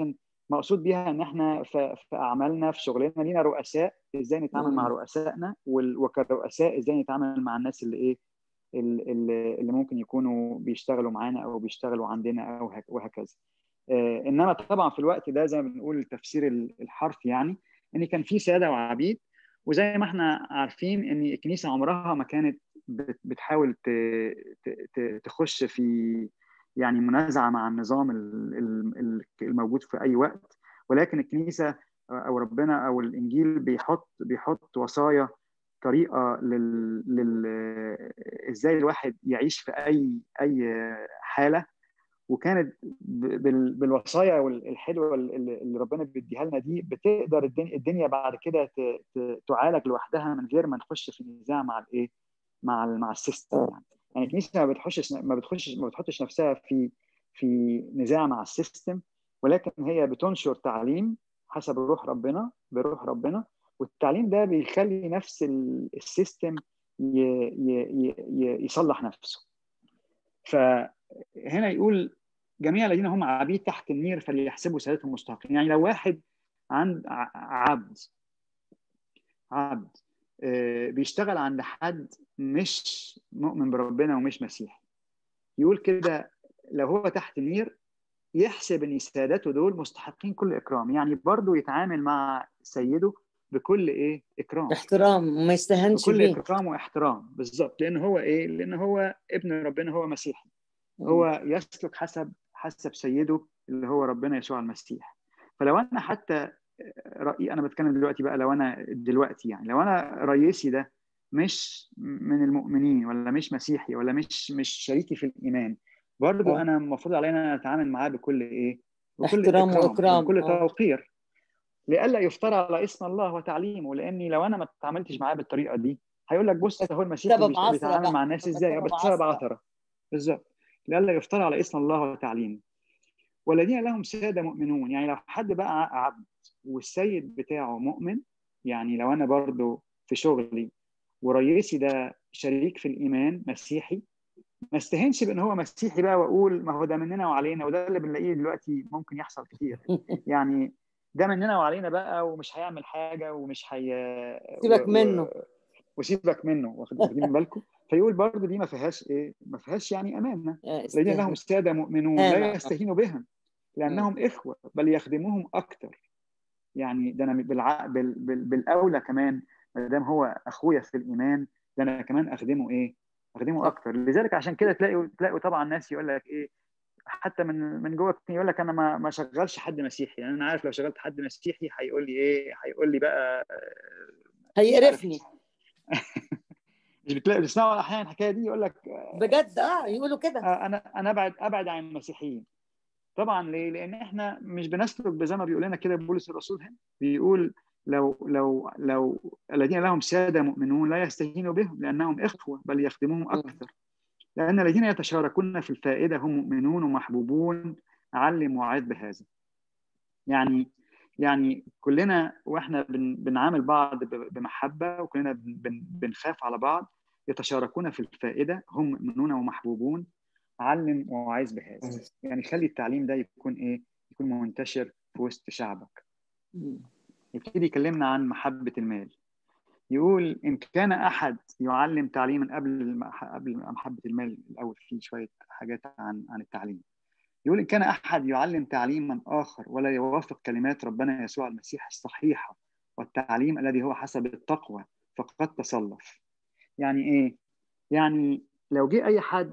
مقصود بيها ان احنا في اعمالنا في شغلنا لينا رؤساء، ازاي نتعامل مع رؤسائنا، وكرؤساء ازاي نتعامل مع الناس اللي ايه اللي ممكن يكونوا بيشتغلوا معانا او بيشتغلوا عندنا او وهكذا. انما طبعا في الوقت ده زي ما بنقول التفسير الحرفي يعني ان كان في ساده وعبيد، وزي ما احنا عارفين ان الكنيسه عمرها ما كانت بتحاول تخش في يعني منازعه مع النظام الموجود في اي وقت، ولكن الكنيسه او ربنا او الانجيل بيحط بيحط وصايا، طريقه لل, لل... ازاي الواحد يعيش في اي اي حاله، وكانت بال... بالوصايا الحلوه اللي ربنا بيديها لنا دي بتقدر الدنيا, الدنيا بعد كده ت... ت... تعالج لوحدها من غير ما نخش في نزاع مع الايه مع ال... مع السيستم يعني. يعني الكنيسه ما بتخشش ما بتخشش ما بتحطش نفسها في في نزاع مع السيستم، ولكن هي بتنشر تعليم حسب روح ربنا بروح ربنا، والتعليم ده بيخلي نفس السيستم ي... ي... ي... يصلح نفسه. فهنا يقول جميع الذين هم عبيد تحت النير فليحسبوا سادتهم مستحقين. يعني لو واحد عند عبد عبد بيشتغل عند حد مش مؤمن بربنا ومش مسيحي، يقول كده لو هو تحت النير يحسب ان سادته دول مستحقين كل اكرام، يعني برضه يتعامل مع سيده بكل ايه اكرام احترام وما يستهنش بكل بيه. اكرام واحترام بالظبط، لان هو ايه لان هو ابن ربنا، هو مسيحي، هو يسلك حسب حسب سيده اللي هو ربنا يسوع المسيح. فلو انا حتى رأيي انا بتكلم دلوقتي بقى، لو انا دلوقتي يعني لو انا رئيسي ده مش من المؤمنين ولا مش مسيحي ولا مش مش شريكي في الايمان، برضو انا المفروض علينا اتعامل معاه بكل ايه بكل احترام اكرام واكرام وبكل توقير، لئلا يفترى على اسم الله وتعليمه. لاني لو انا ما اتعاملتش معاه بالطريقه دي هيقول لك بص هو المسيحي بيتعامل مع الناس ازاي، بسبب عثره بالظبط، لئلا يفترى على اسم الله وتعليمه. والذين لهم ساده مؤمنون، يعني لو حد بقى عبد والسيد بتاعه مؤمن، يعني لو انا برضو في شغلي ورئيسي ده شريك في الايمان مسيحي، ما استهنش بان هو مسيحي بقى واقول ما هو ده مننا وعلينا، وده اللي بنلاقيه دلوقتي ممكن يحصل كتير يعني ده مننا وعلينا بقى ومش هيعمل حاجه ومش هي سيبك و... منه و... وسيبك منه، واخدين بالكم؟ فيقول برضه دي ما فيهاش ايه ما فيهاش يعني امانه. الذين لهم ساده مؤمنون لا يستهينوا بهم لانهم اخوه بل يخدموهم اكثر. يعني ده انا بالع... بال... بال... بالاولى كمان ما دام هو اخويا في الايمان ده انا كمان اخدمه ايه اخدمه اكثر. لذلك عشان كده تلاقوا تلاقوا طبعا ناس يقول لك ايه حتى من من جوه يقول لك انا ما ما شغلش حد مسيحي، يعني انا عارف لو شغلت حد مسيحي هيقول لي ايه هيقول لي بقى هيقرفني مش بتلاقي بتسمعوا احيانا الحكايه دي يقول لك بجد اه يقولوا كده انا انا ابعد ابعد عن المسيحيين. طبعا ليه؟ لان احنا مش بنسلك زي ما بيقول لنا كده بولس الرسول هنا بيقول لو لو لو الذين لهم ساده مؤمنون لا يستهينوا بهم لانهم اخوه بل يخدموهم اكثر، لان الذين يتشاركون في الفائده هم مؤمنون ومحبوبون علم وعظ بهذا. يعني يعني كلنا واحنا بن بنعامل بعض بمحبه وكلنا بن بنخاف على بعض، يتشاركون في الفائده هم مؤمنون ومحبوبون علم وعظ بهذا. يعني خلي التعليم ده يكون ايه يكون منتشر في وسط شعبك. يبتدي يكلمنا عن محبه المال، يقول ان كان احد يعلم تعليما قبل قبل محبه المال الاول في شويه حاجات عن عن التعليم. يقول ان كان احد يعلم تعليما اخر ولا يوافق كلمات ربنا يسوع المسيح الصحيحه والتعليم الذي هو حسب التقوى فقد تصلف. يعني ايه؟ يعني لو جه اي حد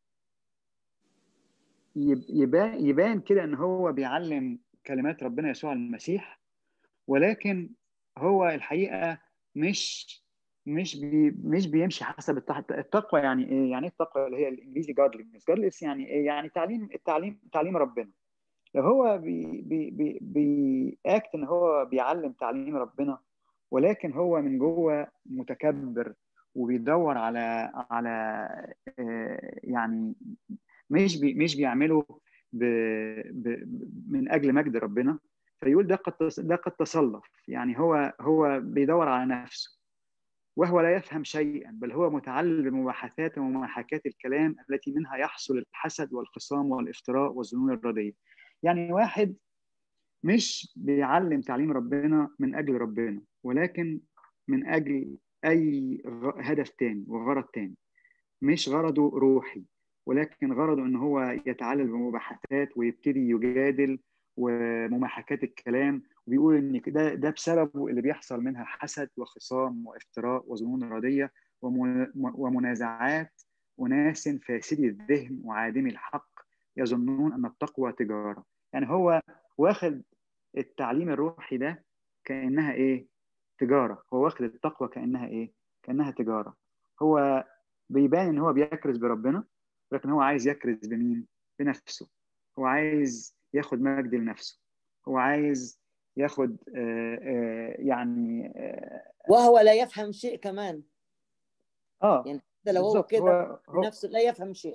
يبان يبان كده ان هو بيعلم كلمات ربنا يسوع المسيح، ولكن هو الحقيقه مش مش بي مش بيمشي حسب التقوى. يعني ايه؟ يعني التقوى اللي هي الانجليزي godliness godliness يعني ايه؟ يعني تعليم التعليم تعليم ربنا. لو هو بي بي بي بيأكت ان هو بيعلم تعليم ربنا ولكن هو من جوه متكبر وبيدور على على يعني مش بي مش بيعمله ب ب من اجل مجد ربنا، فيقول ده قد ده قد تصلف. يعني هو هو بيدور على نفسه وهو لا يفهم شيئا، بل هو متعلل بمباحثات ومحاكاة الكلام التي منها يحصل الحسد والخصام والافتراء والظنون الرديئة. يعني واحد مش بيعلم تعليم ربنا من أجل ربنا، ولكن من أجل أي هدف تاني وغرض تاني. مش غرضه روحي، ولكن غرضه إن هو يتعلم بمباحثات ويبتدي يجادل ومماحكات الكلام، وبيقول إن ده ده بسببه اللي بيحصل منها حسد وخصام وافتراء وظنون ردية ومنازعات وناس فاسدي الذهن وعادمي الحق يظنون أن التقوى تجارة. يعني هو واخد التعليم الروحي ده كأنها إيه؟ تجارة. هو واخد التقوى كأنها إيه؟ كأنها تجارة. هو بيبان إن هو بيكرز بربنا، لكن هو عايز يكرز بمين؟ بنفسه. هو عايز ياخد مجد لنفسه. هو عايز ياخد آآ آآ يعني آآ وهو لا يفهم شيء كمان. اه يعني حتى لو هو بالظبط. كده هو هو بنفسه لا يفهم شيء.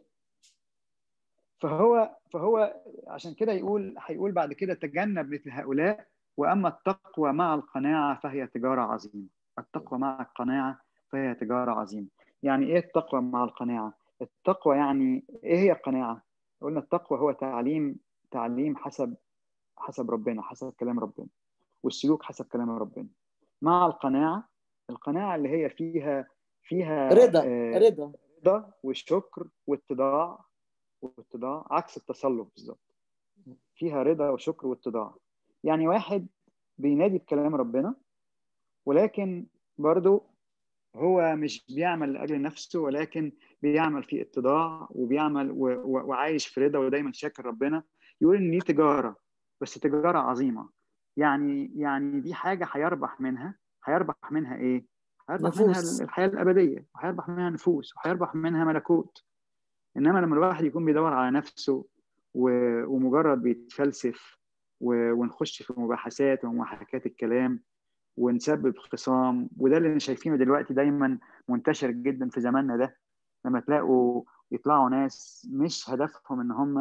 فهو فهو عشان كده يقول هيقول بعد كده: تجنب مثل هؤلاء، واما التقوى مع القناعه فهي تجاره عظيمه. التقوى مع القناعه فهي تجاره عظيمه. يعني ايه التقوى مع القناعه؟ التقوى يعني ايه هي القناعه؟ قلنا التقوى هو تعليم تعليم حسب حسب ربنا، حسب كلام ربنا، والسلوك حسب كلام ربنا. مع القناعه، القناعه اللي هي فيها فيها رضا آه، رضا رضا وشكر واتضاع. واتضاع عكس التصلب بالظبط. فيها رضا وشكر واتضاع. يعني واحد بينادي بكلام ربنا، ولكن برضو هو مش بيعمل لأجل نفسه، ولكن بيعمل في اتضاع وبيعمل و... و... وعايش في رضا ودايما شاكر ربنا. يقول ان دي تجارة، بس تجارة عظيمة. يعني يعني دي حاجة هيربح منها. هيربح منها ايه؟ هيربح منها نفوس. الحياة الأبدية، وهيربح منها نفوس، وهيربح منها ملكوت. انما لما الواحد يكون بيدور على نفسه ومجرد بيتفلسف ونخش في مباحثات ومحاكات الكلام ونسبب خصام، وده اللي شايفينه دلوقتي دايما منتشر جدا في زماننا ده. لما تلاقوا يطلعوا ناس مش هدفهم ان هم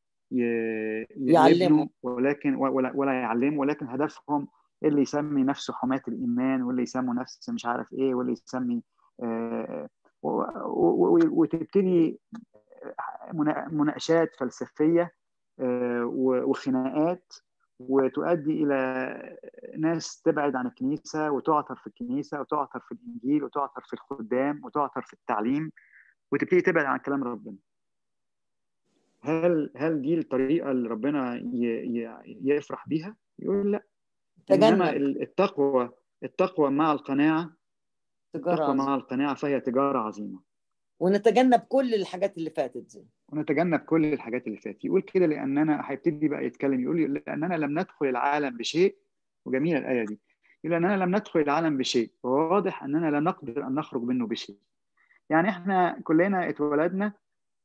يبنوا يعلموا. ولكن ولا, ولا يعلموا، ولكن هدفهم اللي يسمي نفسه حماة الإيمان، واللي يسموا نفسه مش عارف ايه، واللي يسمي آه وتبتدي مناقشات فلسفية وخناقات، وتؤدي إلى ناس تبعد عن الكنيسة وتعثر في الكنيسة وتعثر في الإنجيل وتعثر في الخدام وتعثر في التعليم، وتبتدي تبعد عن كلام ربنا. هل هل دي الطريقة اللي ربنا يفرح بيها؟ يقول لا. إنما التقوى التقوى مع القناعة التقوى مع القناعة فهي تجارة عظيمة. ونتجنب كل الحاجات اللي فاتت دي. ونتجنب كل الحاجات اللي فاتت. يقول كده لأننا هيبتدي بقى يتكلم، يقول لأننا لم ندخل العالم بشيء. وجميلة الآية دي. يقول لأننا لم ندخل العالم بشيء، وواضح أننا لا نقدر أن نخرج منه بشيء. يعني إحنا كلنا اتولدنا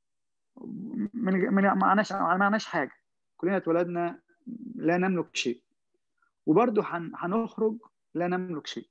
من من ما معناش ما معناش حاجة. كلنا اتولدنا لا نملك شيء، وبرضه هنخرج لا نملك شيء.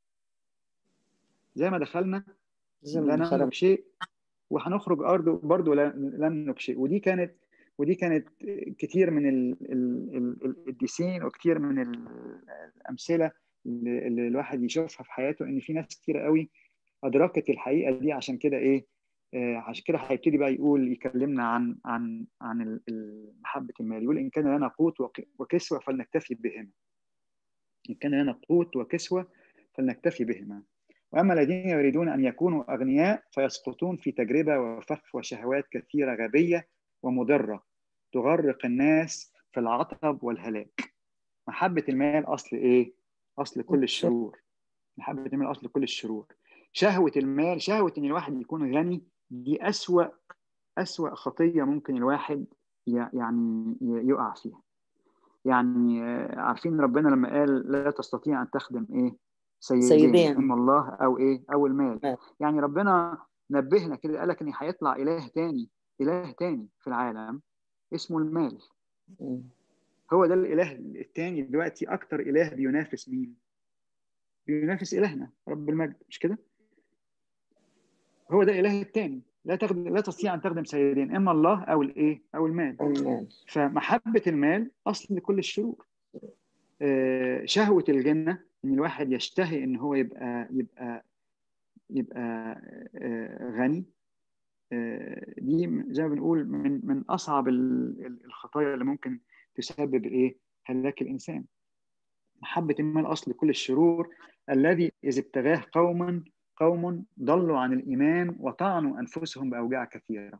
زي ما دخلنا لا نملك شيء، وهنخرج أرضه برضه لا نملك شيء. ودي كانت ودي كانت كتير من القديسين وكتير من الأمثلة اللي الواحد يشوفها في حياته، إن في ناس كتير قوي أدركت الحقيقة دي. عشان كده إيه آه عشان كده هيبتدي بقى يقول يكلمنا عن عن عن محبة المال. يقول: إن كان لنا قوت وكسوة فلنكتفي بهما. إن كان لنا قوت وكسوة فلنكتفي بهما. وأما الذين يريدون أن يكونوا أغنياء فيسقطون في تجربة وفخ وشهوات كثيرة غبية ومضرة تغرق الناس في العطب والهلاك. محبة المال أصل إيه؟ أصل كل الشرور. محبة المال أصل كل الشرور. شهوة المال، شهوة إن الواحد يكون غني، دي أسوأ أسوأ خطية ممكن الواحد يعني يقع فيها. يعني عارفين ربنا لما قال لا تستطيع أن تخدم إيه؟ سيدين, سيدين. إما الله أو إيه؟ أو المال. م. يعني ربنا نبهنا كده، قال لك إن هيطلع إله تاني إله تاني في العالم اسمه المال. م. هو ده الإله التاني دلوقتي. أكتر إله بينافس مين؟ بينافس إلهنا رب المجد، مش كده؟ هو ده الإله التاني. لا تخدم لا تستطيع أن تخدم سيدين، إما الله أو الإيه؟ أو المال. المال. فمحبة المال أصل كل الشرور. آه شهوة الجنة، إن الواحد يشتهي إن هو يبقى يبقى يبقى آه غني. آه دي زي ما بنقول من من أصعب الخطايا اللي ممكن تسبب إيه؟ هلاك الإنسان. محبة المال أصل كل الشرور، الذي إذ ابتغاه قوما قوم ضلوا عن الإيمان وطعنوا أنفسهم بأوجاع كثيرة.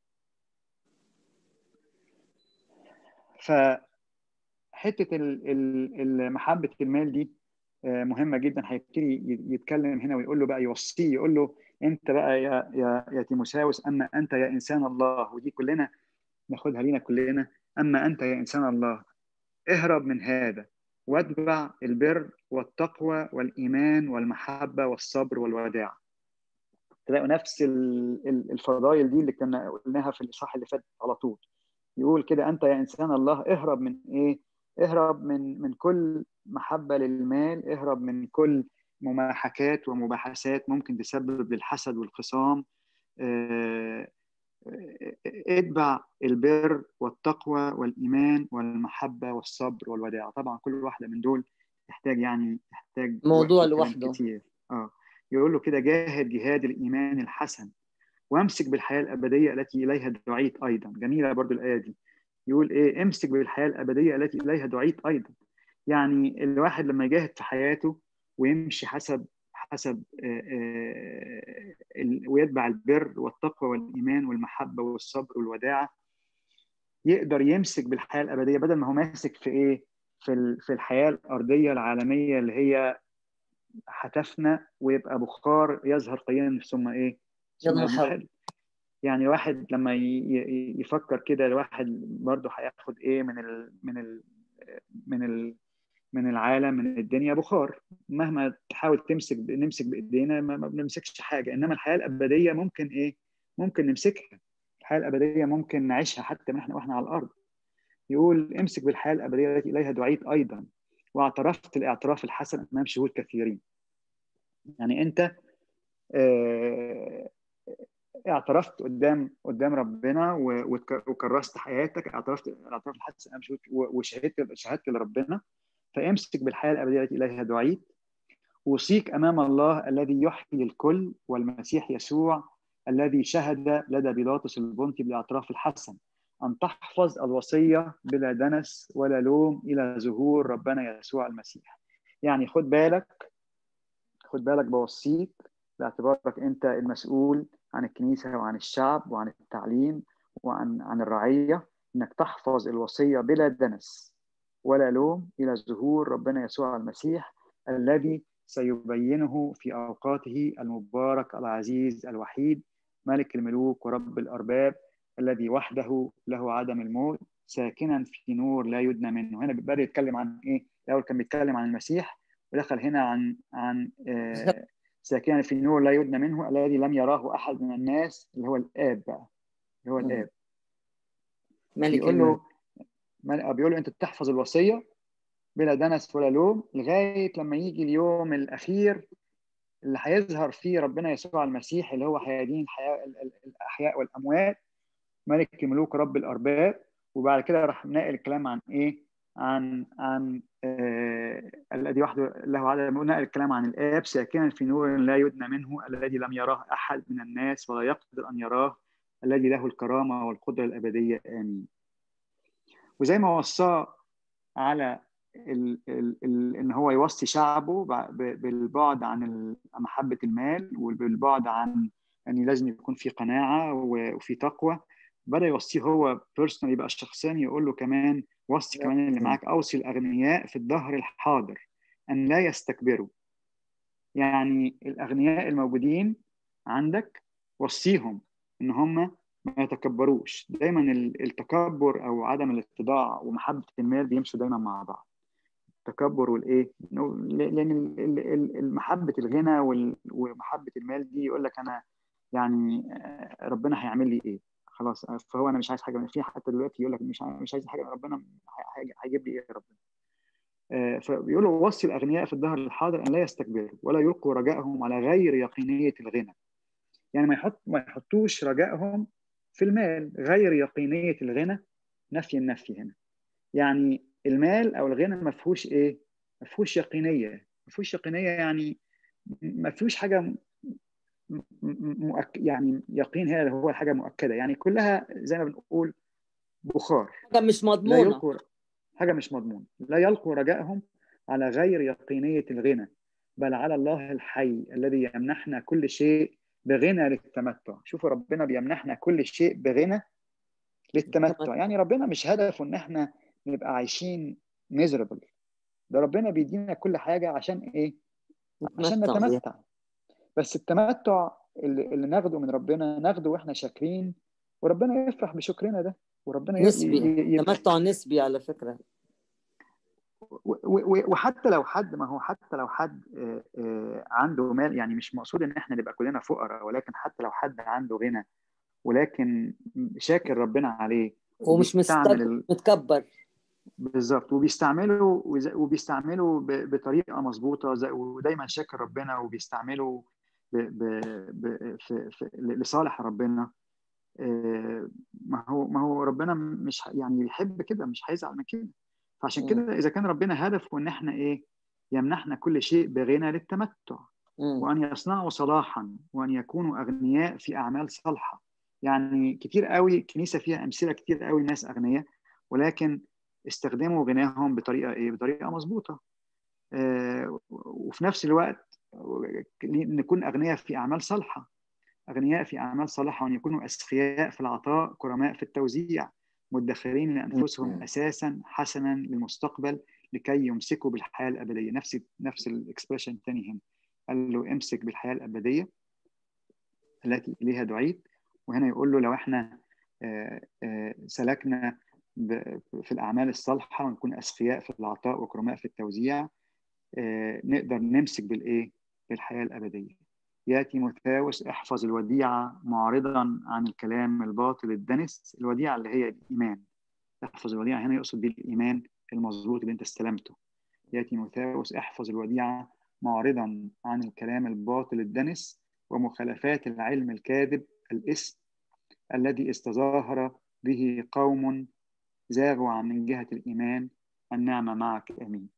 فحتة محبة المال دي مهمة جدا. هيبتدي يتكلم هنا ويقول له بقى، يوصيه يقول له أنت بقى يا يا يا تيموثاوس، أما أنت يا إنسان الله، ودي كلنا ناخدها لينا كلنا، أما أنت يا إنسان الله اهرب من هذا واتبع البر والتقوى والإيمان والمحبة والصبر والوداع. تلاقوا نفس الفضائل دي اللي كنا قلناها في الإصحاح اللي فات على طول. يقول كده أنت يا إنسان الله اهرب من إيه؟ اهرب من من كل محبة للمال، اهرب من كل مماحكات ومباحثات ممكن تسبب للحسد والخصام. اه اتبع البر والتقوى والإيمان والمحبة والصبر والوداع. طبعا كل واحدة من دول تحتاج يعني تحتاج موضوع لوحده كتير. اه يقول له كده جاهد جهاد الإيمان الحسن وامسك بالحياة الأبدية التي إليها دعيت أيضا. جميلة برضو الآية دي. يقول إيه؟ امسك بالحياة الأبدية التي إليها دعيت أيضا. يعني الواحد لما يجاهد في حياته ويمشي حسب حسب آآ آآ ويتبع البر والتقوى والإيمان والمحبة والصبر والوداعة، يقدر يمسك بالحياة الأبدية بدل ما هو ماسك في إيه؟ في في الحياة الأرضية العالمية اللي هي هتفنى ويبقى بخار يظهر قليلا ثم إيه؟ ثم يضمحل. يعني واحد لما يفكر كده، الواحد برضه هياخد إيه من ال من ال من ال من العالم، من الدنيا بخار. مهما تحاول تمسك نمسك بايدينا ما بنمسكش حاجه. انما الحياه الابديه ممكن ايه؟ ممكن نمسكها. الحياه الابديه ممكن نعيشها حتى من احنا واحنا على الارض. يقول امسك بالحياه الابديه التي اليها دعيت ايضا واعترفت الاعتراف الحسن امام شهود كثيرين. يعني انت اه اعترفت قدام قدام ربنا وكرست حياتك، اعترفت الاعتراف الحسن امام شهود وشهدت شهدت لربنا. فامسك بالحياة الأبدية التي إليها دعيت، وصيك أمام الله الذي يحيي الكل والمسيح يسوع الذي شهد لدى بيلاطس البنطي بالاعتراف الحسن أن تحفظ الوصية بلا دنس ولا لوم إلى ظهور ربنا يسوع المسيح. يعني خد بالك خد بالك بوصيك باعتبارك أنت المسؤول عن الكنيسة وعن الشعب وعن التعليم وعن عن الرعية، إنك تحفظ الوصية بلا دنس ولا لوم إلى ظهور ربنا يسوع المسيح الذي سيبينه في أوقاته المبارك العزيز الوحيد ملك الملوك ورب الأرباب الذي وحده له عدم الموت ساكنا في نور لا يدنى منه. هنا بدأ يتكلم عن إيه؟ الأول كان بيتكلم عن المسيح ودخل هنا عن عن آه ساكنا في نور لا يدنى منه الذي لم يراه أحد من الناس، اللي هو الآب بقى، اللي هو الآب. ملك بيقول له بيقول له أنت تحفظ الوصية بلا دنس ولا لوم لغاية لما يجي اليوم الأخير اللي هيظهر فيه ربنا يسوع المسيح اللي هو هيدين الأحياء والأموات ملك الملوك رب الأرباب. وبعد كده راح ناقل الكلام عن إيه؟ عن عن آه الذي وحده له عدم، ناقل الكلام عن الآب ساكنا في نور لا يدنى منه الذي لم يراه أحد من الناس ولا يقدر أن يراه الذي له الكرامة والقدرة الأبدية آمين. وزي ما وصاه على ال ال ال ان هو يوصي شعبه بالبعد عن محبه المال وبالبعد عن ان لازم يكون في قناعه وفي تقوى، بدا يوصيه هو بيرسونال يبقى شخصيا، يقول له كمان وصي كمان اللي معاك اوصي الاغنياء في الظهر الحاضر ان لا يستكبروا. يعني الاغنياء الموجودين عندك وصيهم ان هم ما يتكبروش. دايما التكبر او عدم الاتضاع ومحبه المال بيمشوا دايما مع بعض. التكبر والايه، لان محبه الغنى ومحبه المال دي يقول لك انا يعني ربنا هيعمل لي ايه؟ خلاص فهو انا مش عايز حاجه من فيه. حتى دلوقتي يقول لك مش مش عايز حاجه من ربنا، هيجيب لي ايه ربنا؟ فبيقولوا وصي الاغنياء في الظهر الحاضر ان لا يستكبروا ولا يلقوا رجائهم على غير يقينيه الغنى. يعني ما يحط ما يحطوش رجائهم في المال. غير يقينيه الغنى نفي النفي هنا، يعني المال او الغنى ما فيهوش ايه؟ ما فيهوش يقينيه. ما فيهوش يقينيه يعني ما فيهوش حاجه مؤك... يعني يقين هنا هو الحاجه مؤكده، يعني كلها زي ما بنقول بخار، حاجه مش لا مضمونه. يلقوا حاجة مش مضمونة. لا يلقوا رجائهم على غير يقينية الغنى، بل على الله الحي الذي يمنحنا كل شيء بغنى للتمتع. شوفوا ربنا بيمنحنا كل شيء بغنى للتمتع. يعني ربنا مش هدفه ان احنا نبقى عايشين miserable، ده ربنا بيدينا كل حاجة عشان ايه؟ عشان نتمتع بيها. نتمتع. بس التمتع اللي, اللي ناخده من ربنا ناخده واحنا شاكرين، وربنا يفرح بشكرنا ده، وربنا ي... نسبي، ي... ي... تمتع نسبي على فكرة. و- و- وحتى لو حد، ما هو حتى لو حد آه، آه، عنده مال، يعني مش مقصود ان احنا نبقى كلنا فقراء، ولكن حتى لو حد عنده غنى ولكن شاكر ربنا عليه ومش وبيستعمل مستكبر ال... متكبر. بالظبط، وبيستعمله وز- وبيستعمله ب... بطريقه مظبوطه، زي- ودايما شاكر ربنا وبيستعمله ب... ب... ب... في... في... لصالح ربنا. آه، ما هو ما هو ربنا مش ه- يعني يحب كده، مش هيزعل من كده. فعشان مم. كده اذا كان ربنا هدفه ان احنا ايه؟ يمنحنا كل شيء بغنى للتمتع، مم. وان يصنعوا صلاحا، وان يكونوا اغنياء في اعمال صالحه. يعني كتير قوي الكنيسه فيها امثله كتير قوي ناس اغنياء ولكن استخدموا غناهم بطريقه ايه؟ بطريقه مظبوطه. آه، وفي نفس الوقت نكون اغنياء في اعمال صالحه. أغنياء في أعمال صالحة، وأن يكونوا أسخياء في العطاء، كرماء في التوزيع، مدخرين لأنفسهم مم. أساسا حسنا للمستقبل لكي يمسكوا بالحياة الأبدية. نفس نفس الإكسبريشن الثاني هنا، قال له امسك بالحياة الأبدية التي إليها دعيت. وهنا يقول له لو احنا آه، آه، سلكنا ب- في الأعمال الصالحة ونكون أسخياء في العطاء وكرماء في التوزيع، آه، نقدر نمسك بالإيه؟ بالحياة الأبدية. يا تيموثاوس احفظ الوديعة معرضا عن الكلام الباطل الدنس. الوديعة اللي هي الإيمان. احفظ الوديعة هنا يقصد بيه الإيمان المظبوط اللي أنت استلمته. يا تيموثاوس احفظ الوديعة معرضا عن الكلام الباطل الدنس ومخالفات العلم الكاذب الإثم الذي استظاهر به قوم زاغوا عن من جهة الإيمان. النعمة معك، آمين.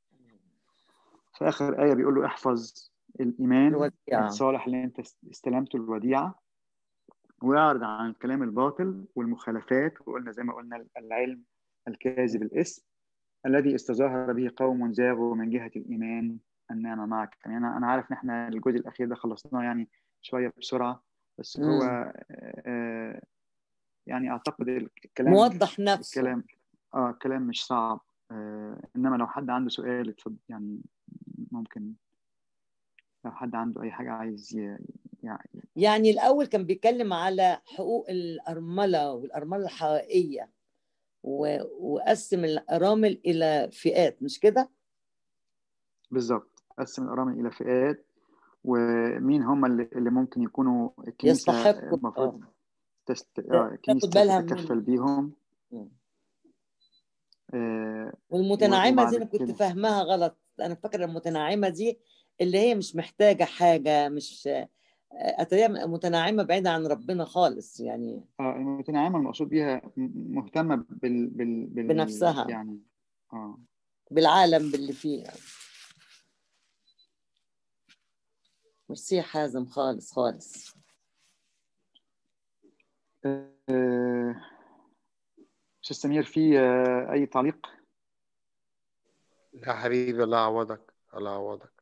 في آخر آية بيقول له احفظ الإيمان الوديعة. الصالح اللي أنت استلمته، الوديعة، ويعرض عن الكلام الباطل والمخالفات. وقلنا زي ما قلنا العلم الكاذب الاسم الذي استظاهر به قوم زاغوا من جهة الإيمان. النعمة معك. يعني أنا أنا عارف إن إحنا الجزء الأخير ده خلصناه يعني شوية بسرعة، بس هو مم. آه يعني أعتقد الكلام موضح نفسه. الكلام آه الكلام مش صعب. آه إنما لو حد عنده سؤال اتفضل، يعني ممكن لو حد عنده أي حاجة عايز ي- يعني. يعني الأول كان بيتكلم على حقوق الأرملة والأرملة الحقيقية، و... وقسم الأرامل إلى فئات، مش كده؟ بالظبط، قسم الأرامل إلى فئات، ومين هم اللي, اللي ممكن يكونوا الكنيسة يستحقوا المفروض تست... آه تاخد الكنيسة بالها تتكفل من. بيهم. مم. آه والمتناعمة دي وبعد أنا كنت كده فاهمها غلط. أنا فاكرة المتناعمة دي اللي هي مش محتاجة حاجة، مش أتريها متناعمة بعيدة عن ربنا خالص، يعني آه المتنعمة المقصود بيها م- مهتمة بال... بال... بال... بنفسها، يعني آه بالعالم باللي فيه. ميرسي حازم، خالص خالص. آه أستاذ سمير، في آه أي تعليق؟ لا حبيبي، الله يعوضك، الله يعوضك.